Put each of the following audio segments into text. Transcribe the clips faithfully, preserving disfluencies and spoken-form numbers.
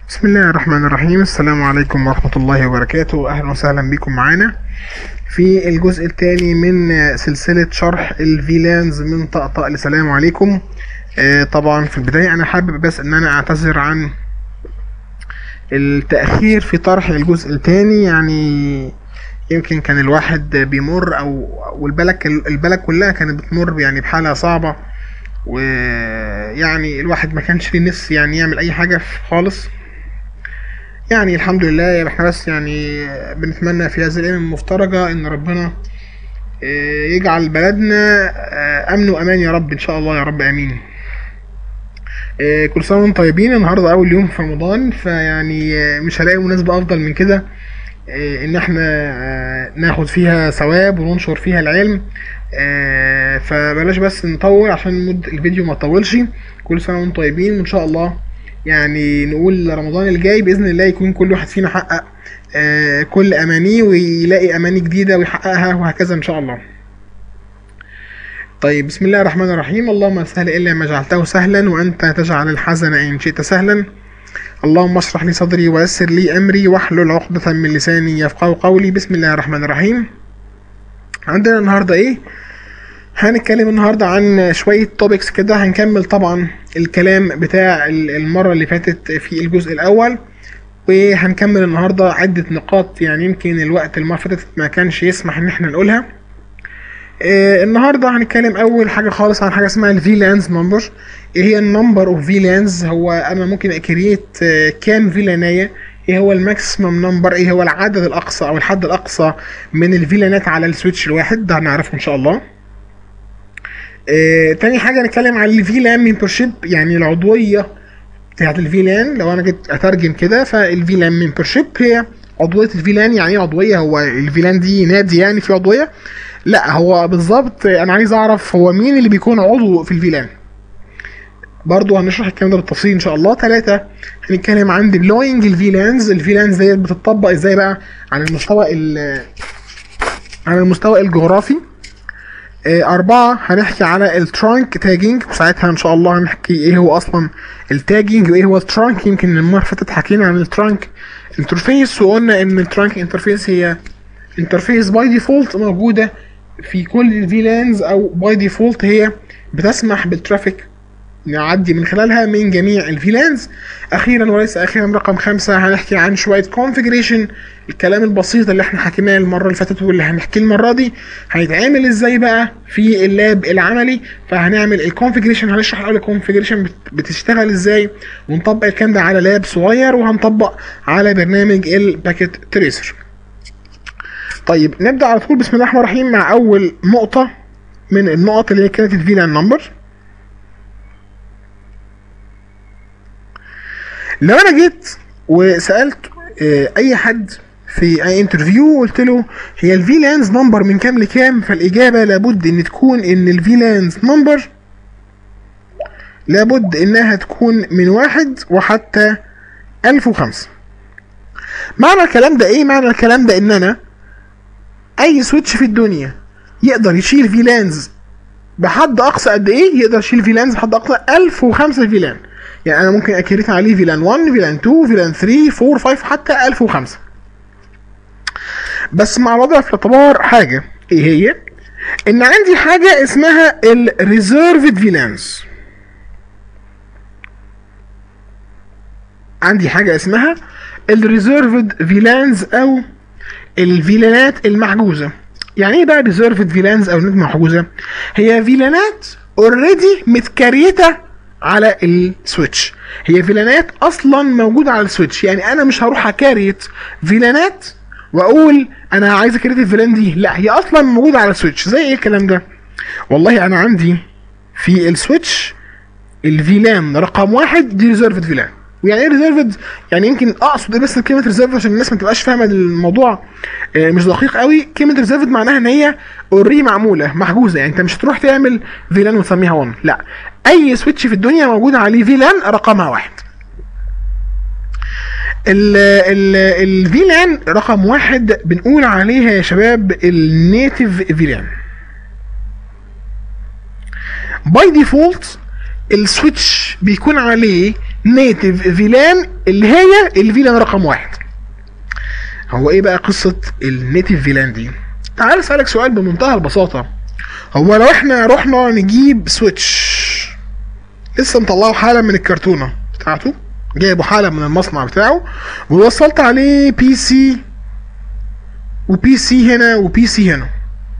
بسم الله الرحمن الرحيم. السلام عليكم ورحمة الله وبركاته. أهلا وسهلا بكم معانا في الجزء الثاني من سلسلة شرح الفيلانز من طقطق لسلام عليكم. آه طبعا في البداية أنا حابب بس أن أنا أعتذر عن التأخير في طرح الجزء الثاني، يعني يمكن كان الواحد بيمر أو والبلد البلد كلها كانت بتمر يعني بحالة صعبة، ويعني الواحد ما كانش ليه نفس يعني يعمل أي حاجة خالص. يعني الحمد لله احنا بس يعني بنتمنى في هذه الايام المفترجه ان ربنا يجعل بلدنا امن وامان يا رب، ان شاء الله يا رب، امين. كل سنه وانتم طيبين. النهارده اول يوم في رمضان، فيعني مش هلاقي مناسبه افضل من كده ان احنا ناخد فيها ثواب وننشر فيها العلم، فبلاش بس نطول عشان مد الفيديو ما تطولش. كل سنه وانتم طيبين، وان شاء الله يعني نقول رمضان الجاي باذن الله يكون كل واحد فينا حقق آه كل امانيه ويلاقي اماني جديده ويحققها، وهكذا ان شاء الله. طيب، بسم الله الرحمن الرحيم. اللهم سهل الا ما جعلته سهلا وانت تجعل الحزن ان شئت سهلا. اللهم اشرح لي صدري ويسر لي امري واحلل عقدة من لساني يفقهوا قولي. بسم الله الرحمن الرحيم. عندنا النهارده ايه؟ هنتكلم النهارده عن شويه توبكس كده. هنكمل طبعا الكلام بتاع المره اللي فاتت في الجزء الاول، وهنكمل النهارده عده نقاط يعني يمكن الوقت المره اللي فاتت ما كانش يسمح ان احنا نقولها. آه النهارده هنتكلم اول حاجه خالص عن حاجه اسمها الفيلانز نمبر. ايه هي النمبر اوف فيلانز؟ هو انا ممكن اكريت آه كام فيلانيه؟ ايه هو الماكسيمم نمبر؟ ايه هو العدد الاقصى او الحد الاقصى من الفيلانات على السويتش الواحد؟ ده هنعرفه ان شاء الله. آه، تاني حاجة نتكلم عن الفيلان ممبرشيب، يعني العضوية بتاعت الفيلان. لو انا جيت اترجم كده، فالفيلان ممبرشيب هي عضوية الفيلان. يعني ايه عضوية؟ هو الفيلان دي نادي يعني في عضوية؟ لا، هو بالظبط انا عايز اعرف هو مين اللي بيكون عضو في الفيلان. برضو هنشرح الكلام ده بالتفصيل ان شاء الله. ثلاثة هنتكلم عن ديبلوينج الفيلانز. الفيلانز ديت بتطبق ازاي بقى على المستوى على المستوى الجغرافي. أربعة هنحكي على الترانك تاجينج، وساعتها إن شاء الله هنحكي إيه هو أصلا التاجينج وإيه هو الترانك. يمكن المرة اللي فاتت حكينا عن الترانك انترفيس، وقلنا إن الترانك انترفيس هي انترفيس باي ديفولت موجودة في كل الفيلانز، أو باي ديفولت هي بتسمح بالترافيك نعدي من خلالها من جميع الفيلانز. اخيرا وليس اخيرا رقم خمسة هنحكي عن شويه كونفيجريشن. الكلام البسيط اللي احنا حكيناه المره اللي فاتت واللي هنحكيه المره دي هيتعمل ازاي بقى في اللاب العملي. فهنعمل الكونفيجريشن، هنشرح الاول الكونفيجريشن بتشتغل ازاي، ونطبق الكلام ده على لاب صغير، وهنطبق على برنامج الباكيت تريسر. طيب نبدا على طول. بسم الله الرحمن الرحيم مع اول نقطه من النقط اللي هي كانت الفيلان نمبر. لو انا جيت وسالت اي حد في اي انترفيو وقلت له هي الفيلانز نمبر من كام لكام، فالاجابه لابد ان تكون ان الفيلانز نمبر لابد انها تكون من واحد وحتى الف وخمسة. معنى الكلام ده ايه؟ معنى الكلام ده ان انا اي سويتش في الدنيا يقدر يشيل فيلانز بحد اقصى قد ايه؟ يقدر يشيل فيلانز بحد اقصى الف وخمسة فيلان. يعني انا ممكن اكريت عليه فيلان واحد، فيلان اتنين، فيلان تلاتة، اربعة، خمسة، حتى الف وخمسة. بس مع وضع في الاعتبار حاجه، ايه هي؟ ان عندي حاجه اسمها الريزيرفد فيلانز. عندي حاجه اسمها الريزيرفد فيلانز او الفيلانات المحجوزه. يعني ايه بقى ريزيرفد فيلانز او فيلانات محجوزه؟ هي فيلانات اوريدي متكريته على السويتش، هي فيلانات اصلا موجوده على السويتش. يعني انا مش هروح اكاريت فيلانات واقول انا عايز اكريت الفيلان دي، لا، هي اصلا موجوده على السويتش. زي ايه الكلام ده؟ والله انا عندي في السويتش الفيلان رقم واحد دي ريزيرفد فيلان. ويعني ايه ريزيرفد؟ يعني يمكن اقصد بس كلمه ريزيرفد عشان الناس ما تبقاش فاهمه الموضوع مش دقيق قوي. كلمه ريزيرفد معناها ان هي اوريدي معموله محجوزه، يعني انت مش هتروح تعمل فيلان وتسميها واحد، لا، اي سويتش في الدنيا موجود عليه فيلان رقمها واحد. الفيلان رقم واحد بنقول عليها يا شباب النيتيف فيلان. باي ديفولت السويتش بيكون عليه نيتيف فيلان اللي هي الفيلان رقم واحد. هو ايه بقى قصه النيتف فيلان دي؟ تعال اسالك سؤال بمنتهى البساطه. هو لو احنا رحنا نجيب سويتش لسه مطلعه حالا من الكرتونه بتاعته، جايبه حالا من المصنع بتاعه، ووصلت عليه بي سي وبي سي هنا وبي سي هنا،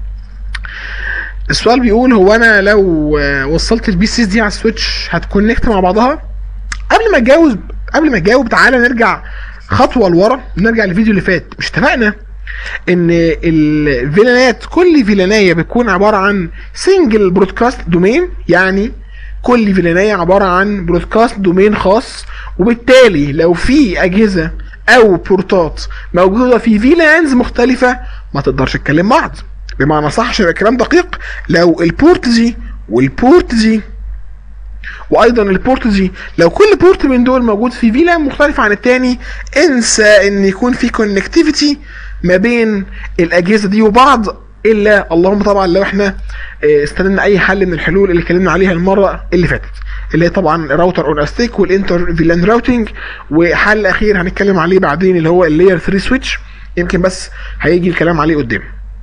السؤال بيقول هو انا لو وصلت البي سيز دي على السويتش هتكونكت مع بعضها؟ قبل ما اتجاوب قبل ما اجاوب تعالى نرجع خطوه لورا، نرجع للفيديو اللي فات. مش اتفقنا ان الفيلانات كل فيلانيه بتكون عباره عن سنجل برودكاست دومين، يعني كل فيلانيه عباره عن برودكاست دومين خاص، وبالتالي لو في اجهزه او بورتات موجوده في فيلانز مختلفه ما تقدرش تتكلم بعض. بمعنى صح عشان يبقى الكلام دقيق، لو البورت دي والبورت دي وايضا البورت دي لو كل بورت من دول موجود في فيلان مختلف عن التاني، انسى ان يكون في كونكتيفيتي ما بين الاجهزه دي وبعض، الا اللهم طبعا لو احنا استخدمنا اي حل من الحلول اللي اتكلمنا عليها المره اللي فاتت، اللي هي طبعا راوتر اون استيك والانتر فيلان راوتنج، وحل اخير هنتكلم عليه بعدين اللي هو اللاير ثلاثة سويتش، يمكن بس هيجي الكلام عليه قدام.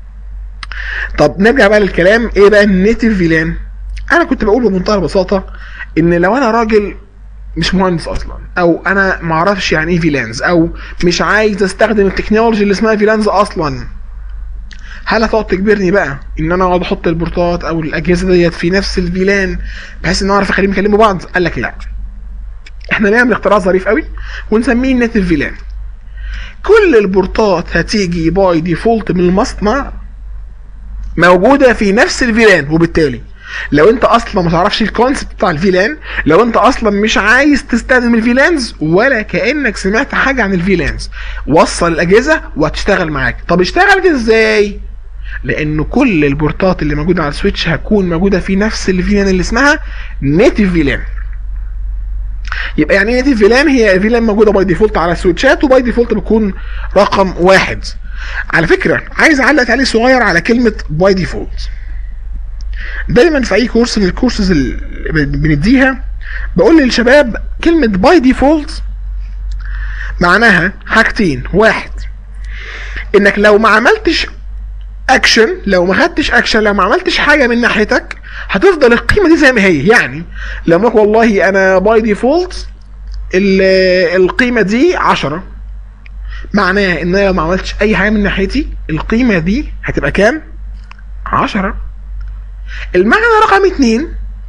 طب نرجع بقى للكلام. ايه بقى النيتف فيلان؟ انا كنت بقول بمنتهى البساطه ان لو انا راجل مش مهندس اصلا، او انا ما اعرفش يعني ايه فيلانز، او مش عايز استخدم التكنولوجي اللي اسمها فيلانز اصلا، هل هتقعد تجبرني بقى ان انا اقعد احط البورتات او الاجهزه ديت في نفس الفيلان بحيث ان انا اعرف اخليهم يكلموا بعض؟ قال لك لا، احنا نعمل اختراع ظريف قوي ونسميه نيتف فيلان. كل البورتات هتيجي باي ديفولت من المصنع موجوده في نفس الفيلان، وبالتالي لو انت اصلا ما تعرفش الكونسبت بتاع الفيلان، لو انت اصلا مش عايز تستخدم الفيلانز ولا كانك سمعت حاجه عن الفيلانز، وصل الاجهزه وهتشتغل معاك. طب اشتغلت ازاي؟ لان كل البورتات اللي موجوده على السويتش هتكون موجوده في نفس الفيلان اللي اسمها نيتف فيلان. يبقى يعني نيتف فيلان هي فيلان موجوده باي ديفولت على السويتشات، وباي ديفولت بتكون رقم واحد. على فكره عايز اعلق تعليق صغير على كلمه باي ديفولت. دايما في اي كورس من الكورسز اللي بنديها بقول للشباب كلمه باي ديفولت معناها حاجتين. واحد، انك لو ما عملتش اكشن، لو ما خدتش اكشن، لو ما عملتش حاجه من ناحيتك هتفضل القيمه دي زي ما هي. يعني لما اقول والله انا باي ديفولت القيمه دي عشرة، معناه ان انا لو ما عملتش اي حاجه من ناحيتي القيمه دي هتبقى كام؟ عشرة. المعنى رقم اتنين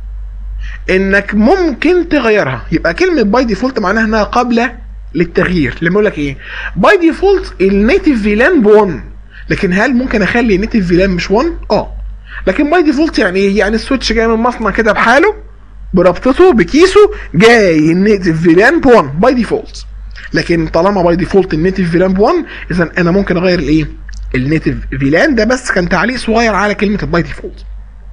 انك ممكن تغيرها. يبقى كلمه باي ديفولت معناها انها قابله للتغيير. لما اقول لك ايه؟ باي ديفولت النيتف فيلان ب واحد، لكن هل ممكن اخلي النيتف فيلان مش واحد؟ اه. لكن باي ديفولت يعني ايه؟ يعني السويتش جاي من المصنع كده بحاله بربطته بكيسه، جاي النيتف فيلان ب واحد باي ديفولت. لكن طالما باي ديفولت النيتف فيلان ب واحد، اذا انا ممكن اغير الايه؟ النيتف فيلان. ده بس كان تعليق صغير على كلمه الباي ديفولت.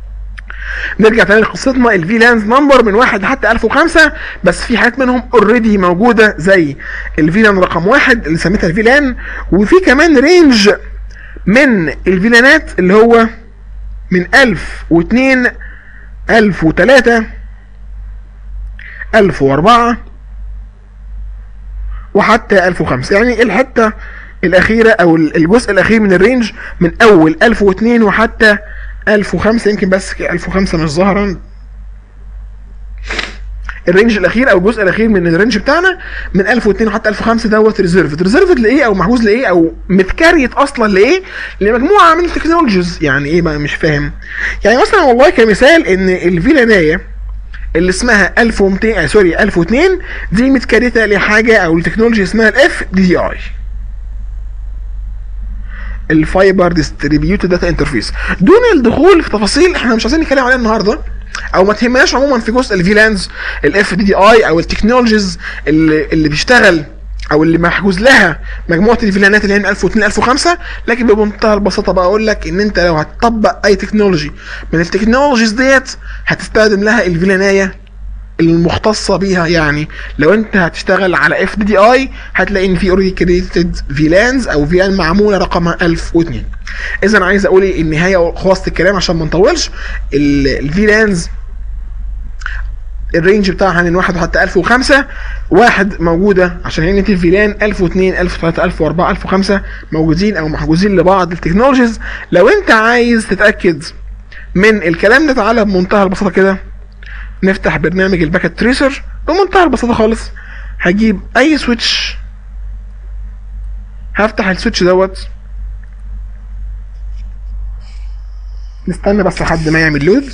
نرجع تاني لقصتنا. الفيلانز نمبر من واحد لحتى ألف وخمسة، بس في حاجات منهم اوريدي موجوده زي الفيلان رقم واحد اللي سميتها الفيلان، وفي كمان رينج من الفيلانات اللي هو من ألف واثنين، ألف وثلاثة، ألف وأربعة، وحتى ألف وخمسة. يعني الحته الاخيره او الجزء الاخير من الرينج من اول ألف واثنين وحتى ألف وخمسة. يمكن بس ألف وخمسة مش ظاهرا. الرينج الاخير او الجزء الاخير من الرينج بتاعنا من ألف واثنين وحتى ألف وخمسة دوت ريزيرفد. ريزيرفد لايه او محجوز لايه او متكريت اصلا لايه؟ لمجموعه من التكنولوجيز. يعني ايه بقى؟ مش فاهم. يعني مثلا والله كمثال ان الفيلانايه اللي اسمها ألف ومئتين آه سوري ألف واثنين دي متكريته لحاجه او لتكنولوجي اسمها الاف دي دي اي، الفايبر ديستريبيوتد داتا انترفيس. دون الدخول في تفاصيل احنا مش عايزين نتكلم عليها النهارده، او ما تهمناش عموما في جزء الفيلانز الاف دي دي اي او التكنولوجيز اللي, اللي بيشتغل او اللي محجوز لها مجموعه الفيلانات اللي هي من ألف واثنين ألف وخمسة. لكن بمنتهى البساطه بقى اقول لك ان انت لو هتطبق اي تكنولوجي من التكنولوجيز ديت هتستخدم لها الفيلانايه المختصه بيها. يعني لو انت هتشتغل على اف دي دي اي هتلاقي ان في اوريدي كريتد فيلانز او فيلان معموله رقمها ألف واثنين. اذا عايز اقول ايه النهايه وخلاصه الكلام عشان ما نطولش؟ الفيلانز الرينج بتاعها من واحد وحتى ألف وخمسة. واحد موجوده عشان هي نيتف فيلان، ألف واثنين ألف وثلاثة ألف وأربعة ألف وخمسة موجودين او محجوزين لبعض التكنولوجيز. لو انت عايز تتاكد من الكلام ده تعالى بمنتهى البساطه كده نفتح برنامج الباكت تريسر بمنتهى البساطه خالص. هجيب اي سويتش، هفتح السويتش دوت، نستنى بس لحد ما يعمل لود.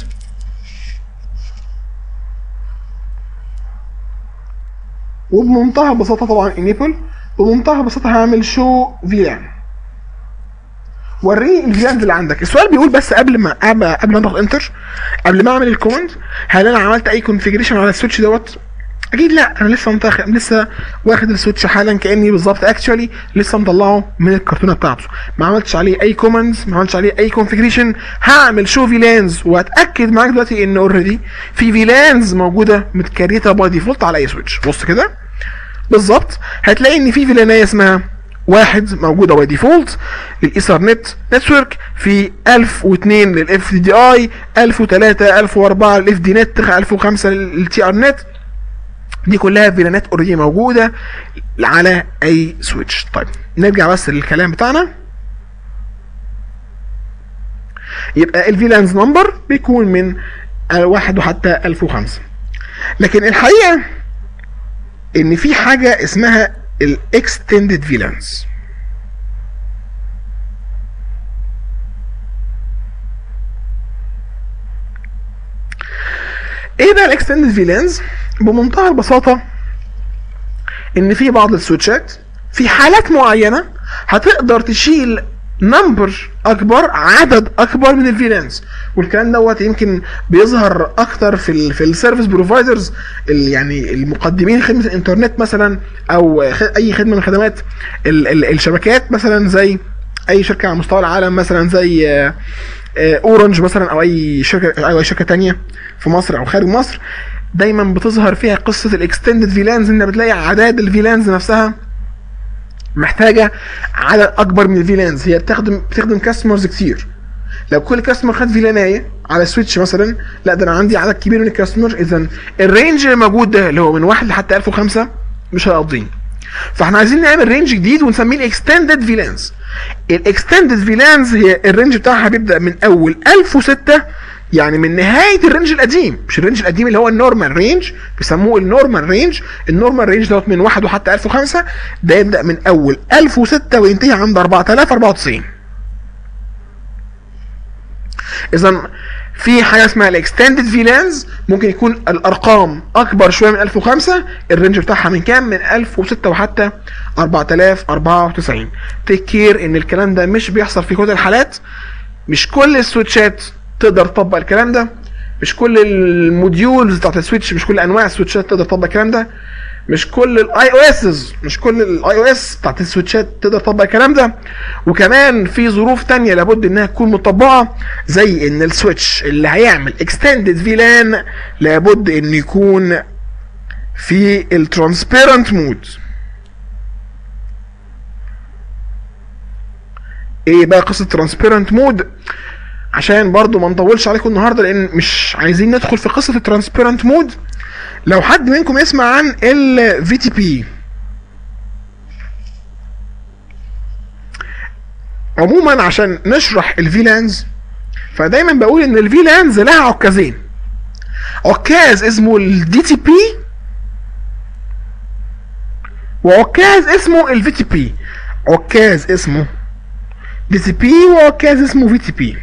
وبمنتهى البساطه طبعا انيبل، بمنتهى البساطه هعمل شو فيلان، وريني الفيلانز اللي عندك. السؤال بيقول بس قبل ما قبل ما اضغط انتر، قبل ما اعمل الكومنت، هل انا عملت اي كونفيجريشن على السويتش دوت؟ اكيد لا، انا لسه منتخ... لسه واخد السويتش حالا كاني بالظبط اكشولي لسه مطلعه من الكرتونه بتاعته، ما عملتش عليه اي كومنتس، ما عملتش عليه اي كونفيجريشن. هعمل شو فيلانز واتاكد معاك دلوقتي ان اوريدي في فيلانز موجوده متكريته باي ديفولت على اي سويتش. بص كده بالظبط هتلاقي ان في فيلانيه اسمها واحد موجوده باي ديفولت للايثرنت نتورك، في ألف واثنين للاف دي دي اي، ألف وثلاثة ألف وأربعة للاف دي نت، ألف وخمسة للتي ار نت. دي كلها فيلانات اوريدي موجوده على اي سويتش. طيب نرجع بس للكلام بتاعنا. يبقى الفيلانز نمبر بيكون من واحد وحتى ألف وخمسة، لكن الحقيقه ان في حاجه اسمها الاكستندد فيلانز. ايه بقى الاكستندد فيلانز؟ بمنتهى البساطه ان في بعض السويتشات في حالات معينه هتقدر تشيل نمبر اكبر، عدد اكبر من الفيلانز، والكلام دوت يمكن بيظهر اكتر في ال في السيرفيس بروفايدرز، يعني المقدمين خدمه الانترنت مثلا، او اي خدمه من خدمات ال ال الشبكات مثلا، زي اي شركه على مستوى العالم مثلا زي اورنج مثلا، او اي شركه او اي شركه ثانيه في مصر او خارج مصر. دايما بتظهر فيها قصه الاكستندد فيلانز، ان بتلاقي اعداد الفيلانز نفسها محتاجه عدد اكبر من الفيلانز. هي بتخدم بتخدم كاستمرز كتير. لو كل كاستمر خد فيلانايه على سويتش مثلا، لا ده انا عندي عدد كبير من الكاستمر، اذا الرينج اللي موجود ده اللي هو من واحد لحتى ألف وخمسة مش هيقضيني. فاحنا عايزين نعمل رينج جديد ونسميه الاكستندد فيلانز. الاكستندد فيلانز هي الرينج بتاعها بيبدا من اول ألف وستة، يعني من نهايه الرينج القديم، مش الرينج القديم اللي هو النورمال رينج، بيسموه النورمال رينج. النورمال رينج دوت من واحد وحتى ألف وخمسة، ده يبدا من اول ألف وستة وينتهي عند أربعة آلاف وأربعة وتسعين. اذا في حاجه اسمها الاكستندد فيلانز، ممكن يكون الارقام اكبر شويه من ألف وخمسة، الرينج بتاعها من كام؟ من ألف وستة وحتى أربعة آلاف وأربعة وتسعين. تيك كير ان الكلام ده مش بيحصل في كل الحالات، مش كل السويتشات تقدر تطبق الكلام ده، مش كل الموديولز بتاعت السويتش، مش كل انواع السويتشات تقدر تطبق الكلام ده، مش كل الاي او اس مش كل الاي او اس بتاعت السويتشات تقدر تطبق الكلام ده. وكمان في ظروف تانية لابد انها تكون مطبقه، زي ان السويتش اللي هيعمل اكستندد فيلان لابد ان يكون في الترانسبيرنت مود. ايه بقى قصه ترانسبيرنت مود؟ عشان برضو ما نطولش عليكم النهارده، لان مش عايزين ندخل في قصه الترانسبيرنت مود. لو حد منكم يسمع عن ال في تي بي، عموما عشان نشرح الفيلانز فدايما بقول ان الفيلانز لها عكازين. عكاز اسمه الدي تي بي، وعكاز اسمه الفي تي بي. عكاز اسمه دي تي بي وعكاز اسمه في تي بي.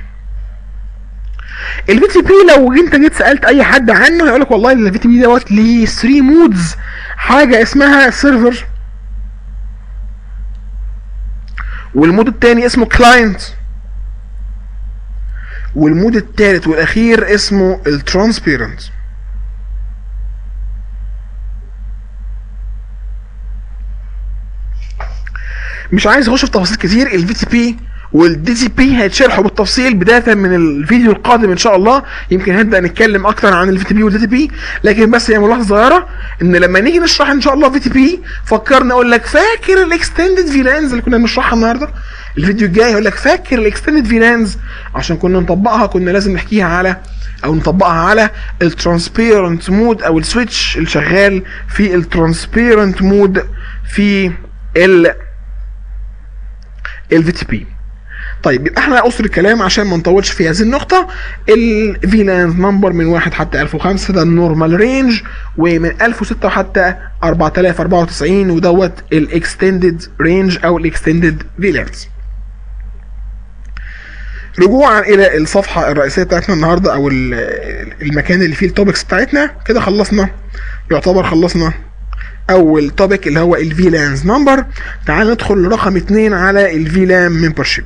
الفي تي بي لو انت جيت سالت اي حد عنه هيقول لك والله الفي تي بي دوت ليه ثلاثة مودز. حاجه اسمها سيرفر، والمود الثاني اسمه كلاينت، والمود الثالث والاخير اسمه الترانسبيرنت. مش عايز اخش في تفاصيل كتير. الفي تي بي والدي تي بي هيتشرحوا بالتفصيل بدايه من الفيديو القادم ان شاء الله. يمكن هنبدا نتكلم اكتر عن الفي تي بي والدي تي بي، لكن بس هي ملاحظه صغيره ان لما نيجي نشرح ان شاء الله في تي بي فكرنا اقول لك فاكر الاكستندد فيلانز اللي كنا بنشرحها النهارده؟ الفيديو الجاي هقول لك فاكر الاكستندد فيلانز، عشان كنا نطبقها كنا لازم نحكيها على او نطبقها على الترانسبيرنت مود او السويتش اللي شغال في الترانسبيرنت مود في ال الفي تي بي. طيب يبقى احنا قصر الكلام عشان ما نطولش في هذه النقطه. الفيلانز نمبر من واحد حتى ألف وخمسة ده النورمال رينج، ومن ألف وستة حتى أربعة آلاف وأربعة وتسعين ودوت الاكستندد رينج او الاكستندد فيلانز. رجوعا الى الصفحه الرئيسيه بتاعتنا النهارده او المكان اللي فيه التوبكس بتاعتنا، كده خلصنا يعتبر خلصنا اول توبك اللي هو الفيلانز نمبر. تعال ندخل لرقم اتنين على الفيلان ممبرشيب.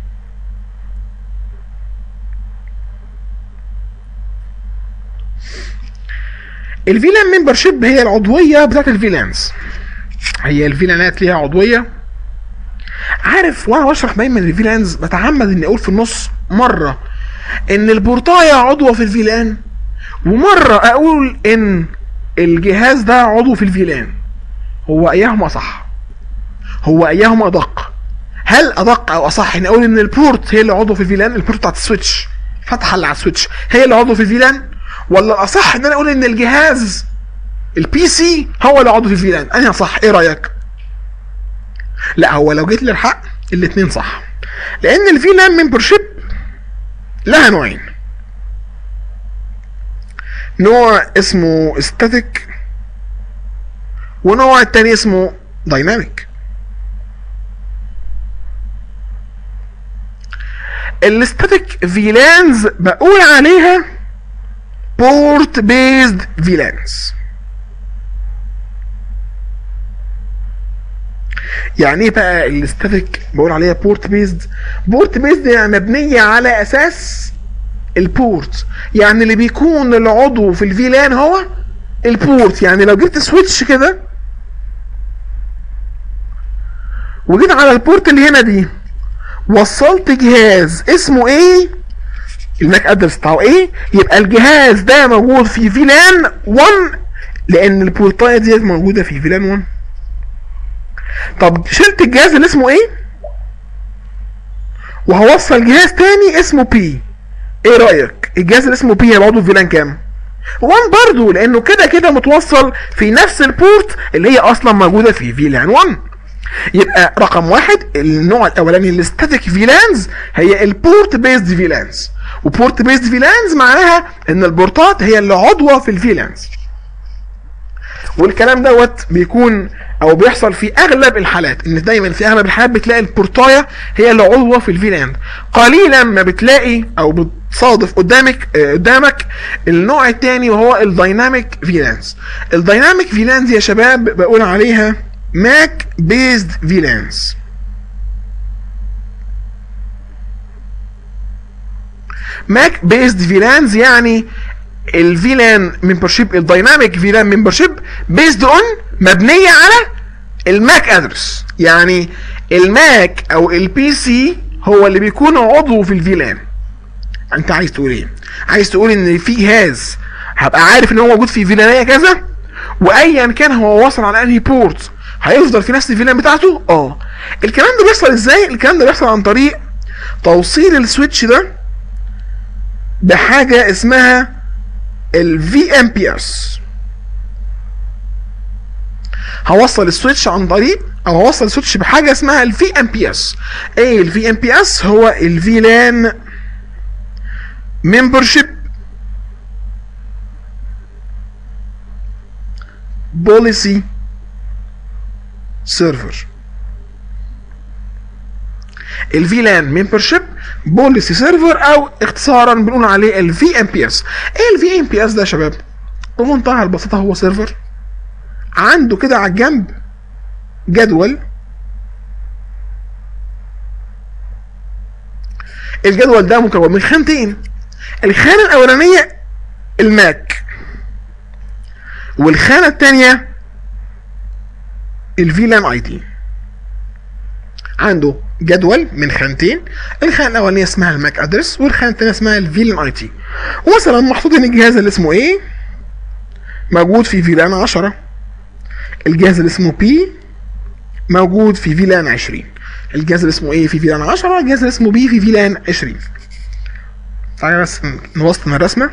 الفيلان ممبرشيب هي العضويه بتاعت الفيلانز. هي الفيلانات ليها عضويه. عارف وانا بشرح دايما الفيلانز بتعمد اني اقول في النص مره ان البورتايه عضوه في الفيلان، ومره اقول ان الجهاز ده عضو في الفيلان. هو ايهما صح؟ هو ايهما ادق؟ هل ادق او اصح ان اقول ان البورت هي اللي عضو في الفيلان، البورت بتاعت السويتش فتحه اللي على السويتش هي اللي عضو في الفيلان، ولا الاصح ان انا اقول ان الجهاز البي سي هو اللي عضو في الفيلان؟ انهي صح؟ ايه رايك؟ لا، هو لو جيت للحق الاثنين صح، لان الفيلان ممبرشيب لها نوعين. نوع اسمه ستاتيك ونوع التاني اسمه دايناميك. الستاتيك فيلانز بقول عليها بورت بيزد فيلانز. يعني ايه بقى الستاتيك بقول عليها بورت بيزد؟ بورت بيزد يعني مبنيه على اساس البورت، يعني اللي بيكون العضو في الفيلان هو البورت. يعني لو جبت سويتش كده وجيت على البورت اللي هنا دي وصلت جهاز اسمه ايه، الماك ادرس بتاعه ايه، يبقى الجهاز ده موجود في فيلان واحد لان البورتايه دي موجوده في فيلان واحد. طب شلت الجهاز اللي اسمه ايه وهوصل جهاز تاني اسمه بي، ايه رايك الجهاز اللي اسمه بي هيبقى عضو في فيلان كام؟ واحد برضه، لانه كده كده متوصل في نفس البورت اللي هي اصلا موجوده في فيلان واحد. يبقى رقم واحد النوع الاولاني الستاتيك فيلانز هي البورت بيزد فيلانز، وبورت بيزد فيلانز معناها ان البورتات هي اللي عضوه في الفيلانز. والكلام دوت بيكون او بيحصل في اغلب الحالات، ان دايما في اغلب الحالات بتلاقي البورتايه هي اللي عضوه في الفيلان. قليلا ما بتلاقي او بتصادف قدامك قدامك النوع الثاني وهو الدايناميك فيلانز. الدايناميك فيلانز يا شباب بقول عليها ماك بيزد فيلانز. ماك بيزد فيلانز يعني الفيلان ممبرشيب، الدايناميك فيلان ممبرشيب بيزد اون مبنيه على الماك ادرس. يعني الماك او البي سي هو اللي بيكون عضو في الفيلان. انت عايز تقول ايه؟ عايز تقول ان في جهاز هبقى عارف ان هو موجود في فيلانيه كذا، وايا كان هو واصل على انهي بورت هيفضل في نفس الفيلان بتاعته. اه الكلام ده بيحصل ازاي؟ الكلام ده بيحصل عن طريق توصيل السويتش ده بحاجه اسمها الفي ام بي اس. هوصل السويتش عن طريق او هوصل السويتش بحاجه اسمها الفي ام بي اس. ايه الفي ام بي اس؟ هو الفيلان ممبرشيب بوليسي سيرفر. الفيلان ممبرشيب بوليسي سيرفر او اختصارا بنقول عليه الفي ام بي اس. ايه الفي ام بي اس ده يا شباب؟ بمنتهى البساطه هو سيرفر عنده كده على الجنب جدول. الجدول ده مكون من خانتين. الخانه الاولانيه الماك، والخانه الثانيه الفيلان اي دي. عنده جدول من خانتين، الخانه الاولانيه اسمها الماك ادرس والخانه الثانيه اسمها الفيلان اي تي. ومثلا محطوط ان الجهاز اللي اسمه ايه موجود في فيلان عشرة، الجهاز اللي اسمه بي موجود في فيلان عشرين، الجهاز اللي اسمه ايه في فيلان عشرة، الجهاز اللي اسمه بي في فيلان عشرين. تعالى بس نوصل الرسمه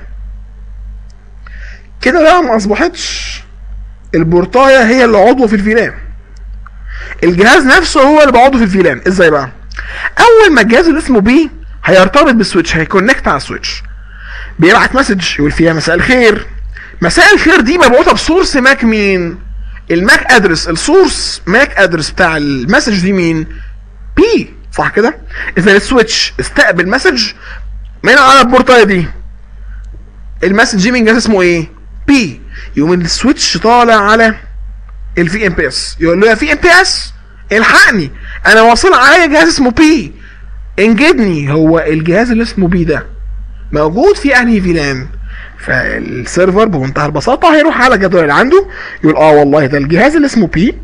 كده بقى. ما اصبحتش البورتايه هي اللي عضو في الفيلان، الجهاز نفسه هو اللي بعضو في الفيلان. ازاي بقى؟ اول ما الجهاز اللي اسمه بي هيرتبط بالسويتش، هيكونكت على السويتش، بيبعت مسج يقول فيها مساء الخير. مساء الخير دي مبعوثه بسورس ماك مين؟ الماك ادرس. السورس ماك ادرس بتاع المسج دي مين؟ بي، صح كده؟ اذا السويتش استقبل مسج من على البورتايه دي، المسج دي من جهاز اسمه ايه؟ بي. يقوم السويتش طالع على الفي ام بي اس، يقول له يا في ام بي اس الحقني انا واصل عليا جهاز اسمه بي، انجدني. هو الجهاز اللي اسمه بي ده موجود في انهي فيلان؟ فالسيرفر بمنتهى البساطه هيروح على الجدول اللي عنده يقول اه والله ده الجهاز اللي اسمه بي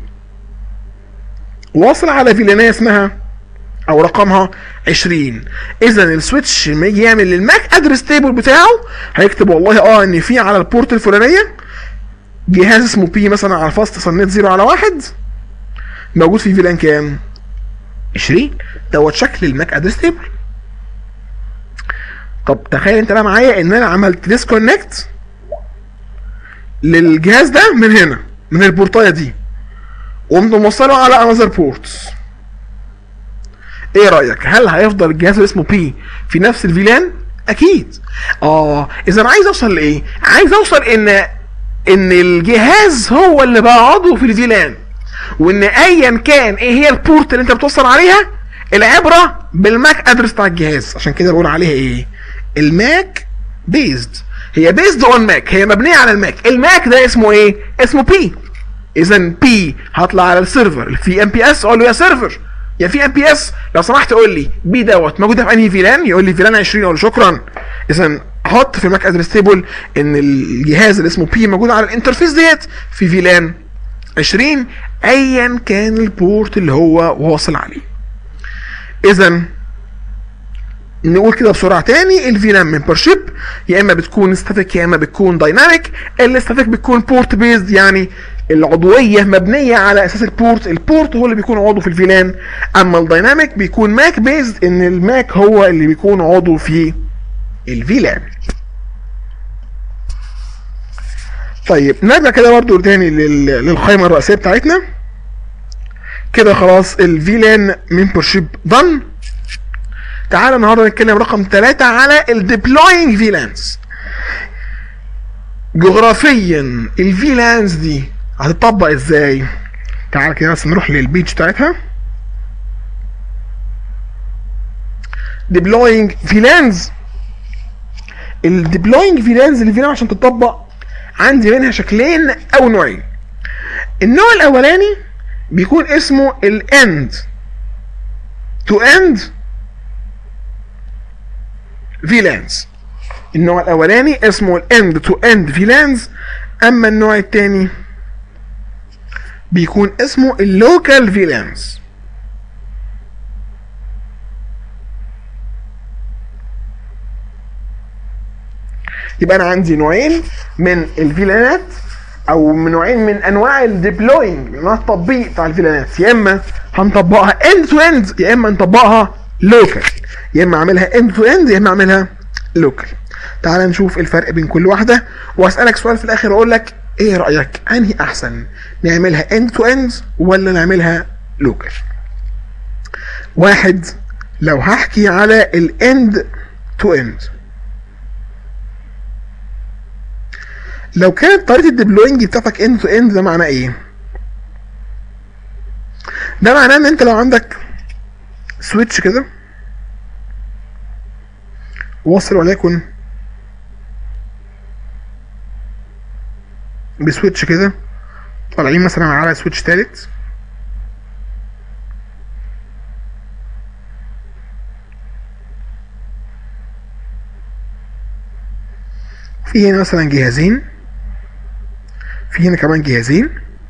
واصل على فيلانيه اسمها او رقمها عشرين. اذا السويتش لما يجي يعمل الماك ادرس تيبل بتاعه هيكتب والله اه ان في على البورت الفلانيه جهاز اسمه بي مثلا على فاست صنيت زيرو على واحد موجود في فيلان كام؟ عشرين. دوت شكل الماك ادرس تيبل. طب تخيل انت بقى معايا ان انا عملت ديسكونكت للجهاز ده من هنا من البورتايه دي وقمت موصله على انذر بورت، ايه رايك؟ هل هيفضل الجهاز اللي اسمه بي في نفس الفيلان؟ اكيد. اه اذا انا عايز اوصل لايه؟ عايز اوصل ان ان الجهاز هو اللي بقى عضو في الفيلان، وان ايا كان ايه هي البورت اللي انت بتوصل عليها العبره بالماك ادرس بتاع الجهاز. عشان كده بقول عليها ايه؟ الماك بيزد. هي بيزد اون ماك، هي مبنيه على الماك. الماك ده اسمه ايه؟ اسمه بي. اذا بي هطلع على السيرفر في ام بي اس اقول له يا سيرفر يا في ام بي اس لو سمحت قول لي بي دوت موجوده في انهي فيلان؟ يقول لي فيلان عشرين، اقول له شكرا. اذا احط في الماك ادرس تيبل ان الجهاز اللي اسمه بي موجود على الانترفيس ديت في فيلان عشرين ايا كان البورت اللي هو واصل عليه. اذا نقول كده بسرعه تاني، الفيلان ممبرشيب يا اما بتكون ستاتيك يا اما بتكون دايناميك. الستاتيك بتكون بورت بيزد، يعني العضويه مبنيه على اساس البورت، البورت هو اللي بيكون عضو في الفيلان. اما الدايناميك بيكون ماك بيزد، ان الماك هو اللي بيكون عضو في الفيلان. طيب نرجع كده برضو تاني للقائمه الرئيسيه بتاعتنا. كده خلاص الفيلان ممبرشيب دن. تعالى النهارده نتكلم رقم ثلاثة على الديبلوينج فيلانز. جغرافيا الفيلانز دي هتطبق ازاي؟ تعالى كده بس نروح للبيج بتاعتها. ديبلوينج فيلانز. الديبلوينج فيلانز اللي فينا عشان تطبق عندي منها شكلين او نوعين. النوع الاولاني بيكون اسمه الاند تو اند فيلانز. النوع الاولاني اسمه الاند تو اند فيلانز، اما النوع الثاني بيكون اسمه اللوكال فيلانز. يبقى انا عندي نوعين من الفيلانات او من نوعين من انواع الديبلوينج، انواع التطبيق بتاع الفيلانات. يا اما هنطبقها اند تو اند يا اما نطبقها لوكال، يا اما اعملها اند تو اند يا اما اعملها لوكال. تعال نشوف الفرق بين كل واحده واسالك سؤال في الاخر واقول لك ايه رايك انهي احسن، نعملها اند تو اند ولا نعملها لوكال. واحد، لو هحكي على الاند تو اند، لو كانت طريقه الديبلوينج بتاعتك اند تو اند ده معناه ايه؟ ده معناه ان انت لو عندك سويتش كده واصل وليكن بسويتش كده طالعين مثلا على سويتش تالت، في هنا مثلا جهازين، في هنا كمان جهازين،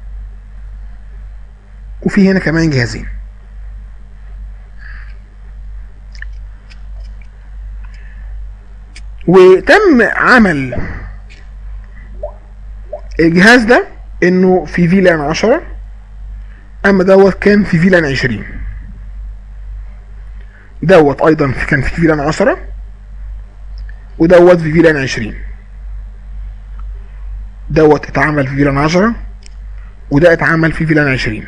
وفي هنا كمان جهازين. وتم عمل الجهاز ده انه في فيلان عشرة، اما دوت كان في فيلان عشرين. دوت ايضا كان في فيلان عشرة، ودوت في فيلان عشرين، دوت اتعمل في فيلان عشرة وده اتعمل في فيلان عشرين.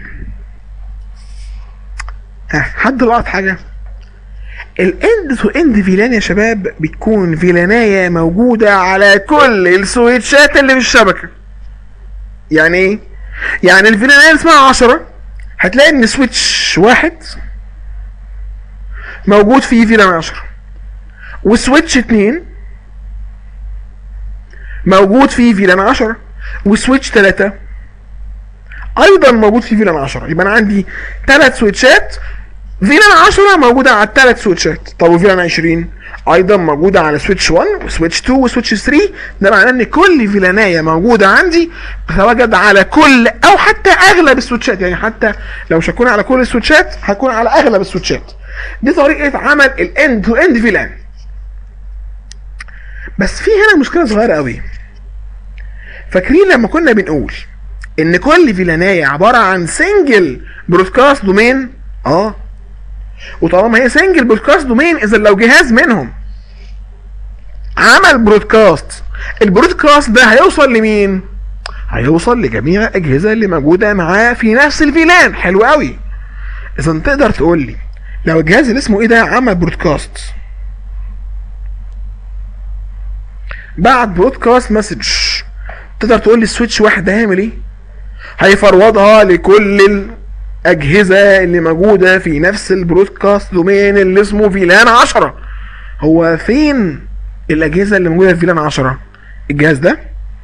ها حد لقط حاجه؟ الاند تو اند فيلان يا شباب بتكون فيلانايه موجوده على كل السويتشات اللي في الشبكه. يعني ايه؟ يعني الفيلانايه اللي اسمها عشرة هتلاقي ان سويتش واحد موجود فيه فيلان عشرة، وسويتش اتنين موجود فيه فيلان عشرة، وسويتش تلاتة ايضا موجود فيه فيلان عشرة. يبقى انا عندي ثلاث سويتشات فيلان عشرة موجوده على الثلاث سويتشات. طب وفيلان عشرين ايضا موجوده على سويتش واحد وسويتش اتنين وسويتش تلاتة. ده معناه ان كل فيلانايه موجوده عندي بتتواجد على كل او حتى اغلب السويتشات. يعني حتى لو مش هتكون على كل السويتشات هتكون على اغلب السويتشات. دي طريقه عمل الاند تو اند فيلان. بس في هنا مشكله صغيره قوي. فاكرين لما كنا بنقول ان كل فيلانايه عباره عن سنجل برودكاست دومين؟ اه وطالما هي سنجل برودكاست دومين اذا لو جهاز منهم عمل برودكاست، البرودكاست ده هيوصل لمين؟ هيوصل لجميع الاجهزه اللي موجوده معاه في نفس الفيلان. حلو قوي. اذا تقدر تقول لي لو الجهاز اللي اسمه ايه ده عمل برودكاست بعد برودكاست مسج، تقدر تقول لي السويتش واحد ده هيعمل ايه؟ هيفروضها لكل الاجهزه اللي موجوده في نفس البرودكاست دومين اللي اسمه فيلان عشرة. هو فين الاجهزه اللي موجوده في فيلان عشرة؟ الجهاز ده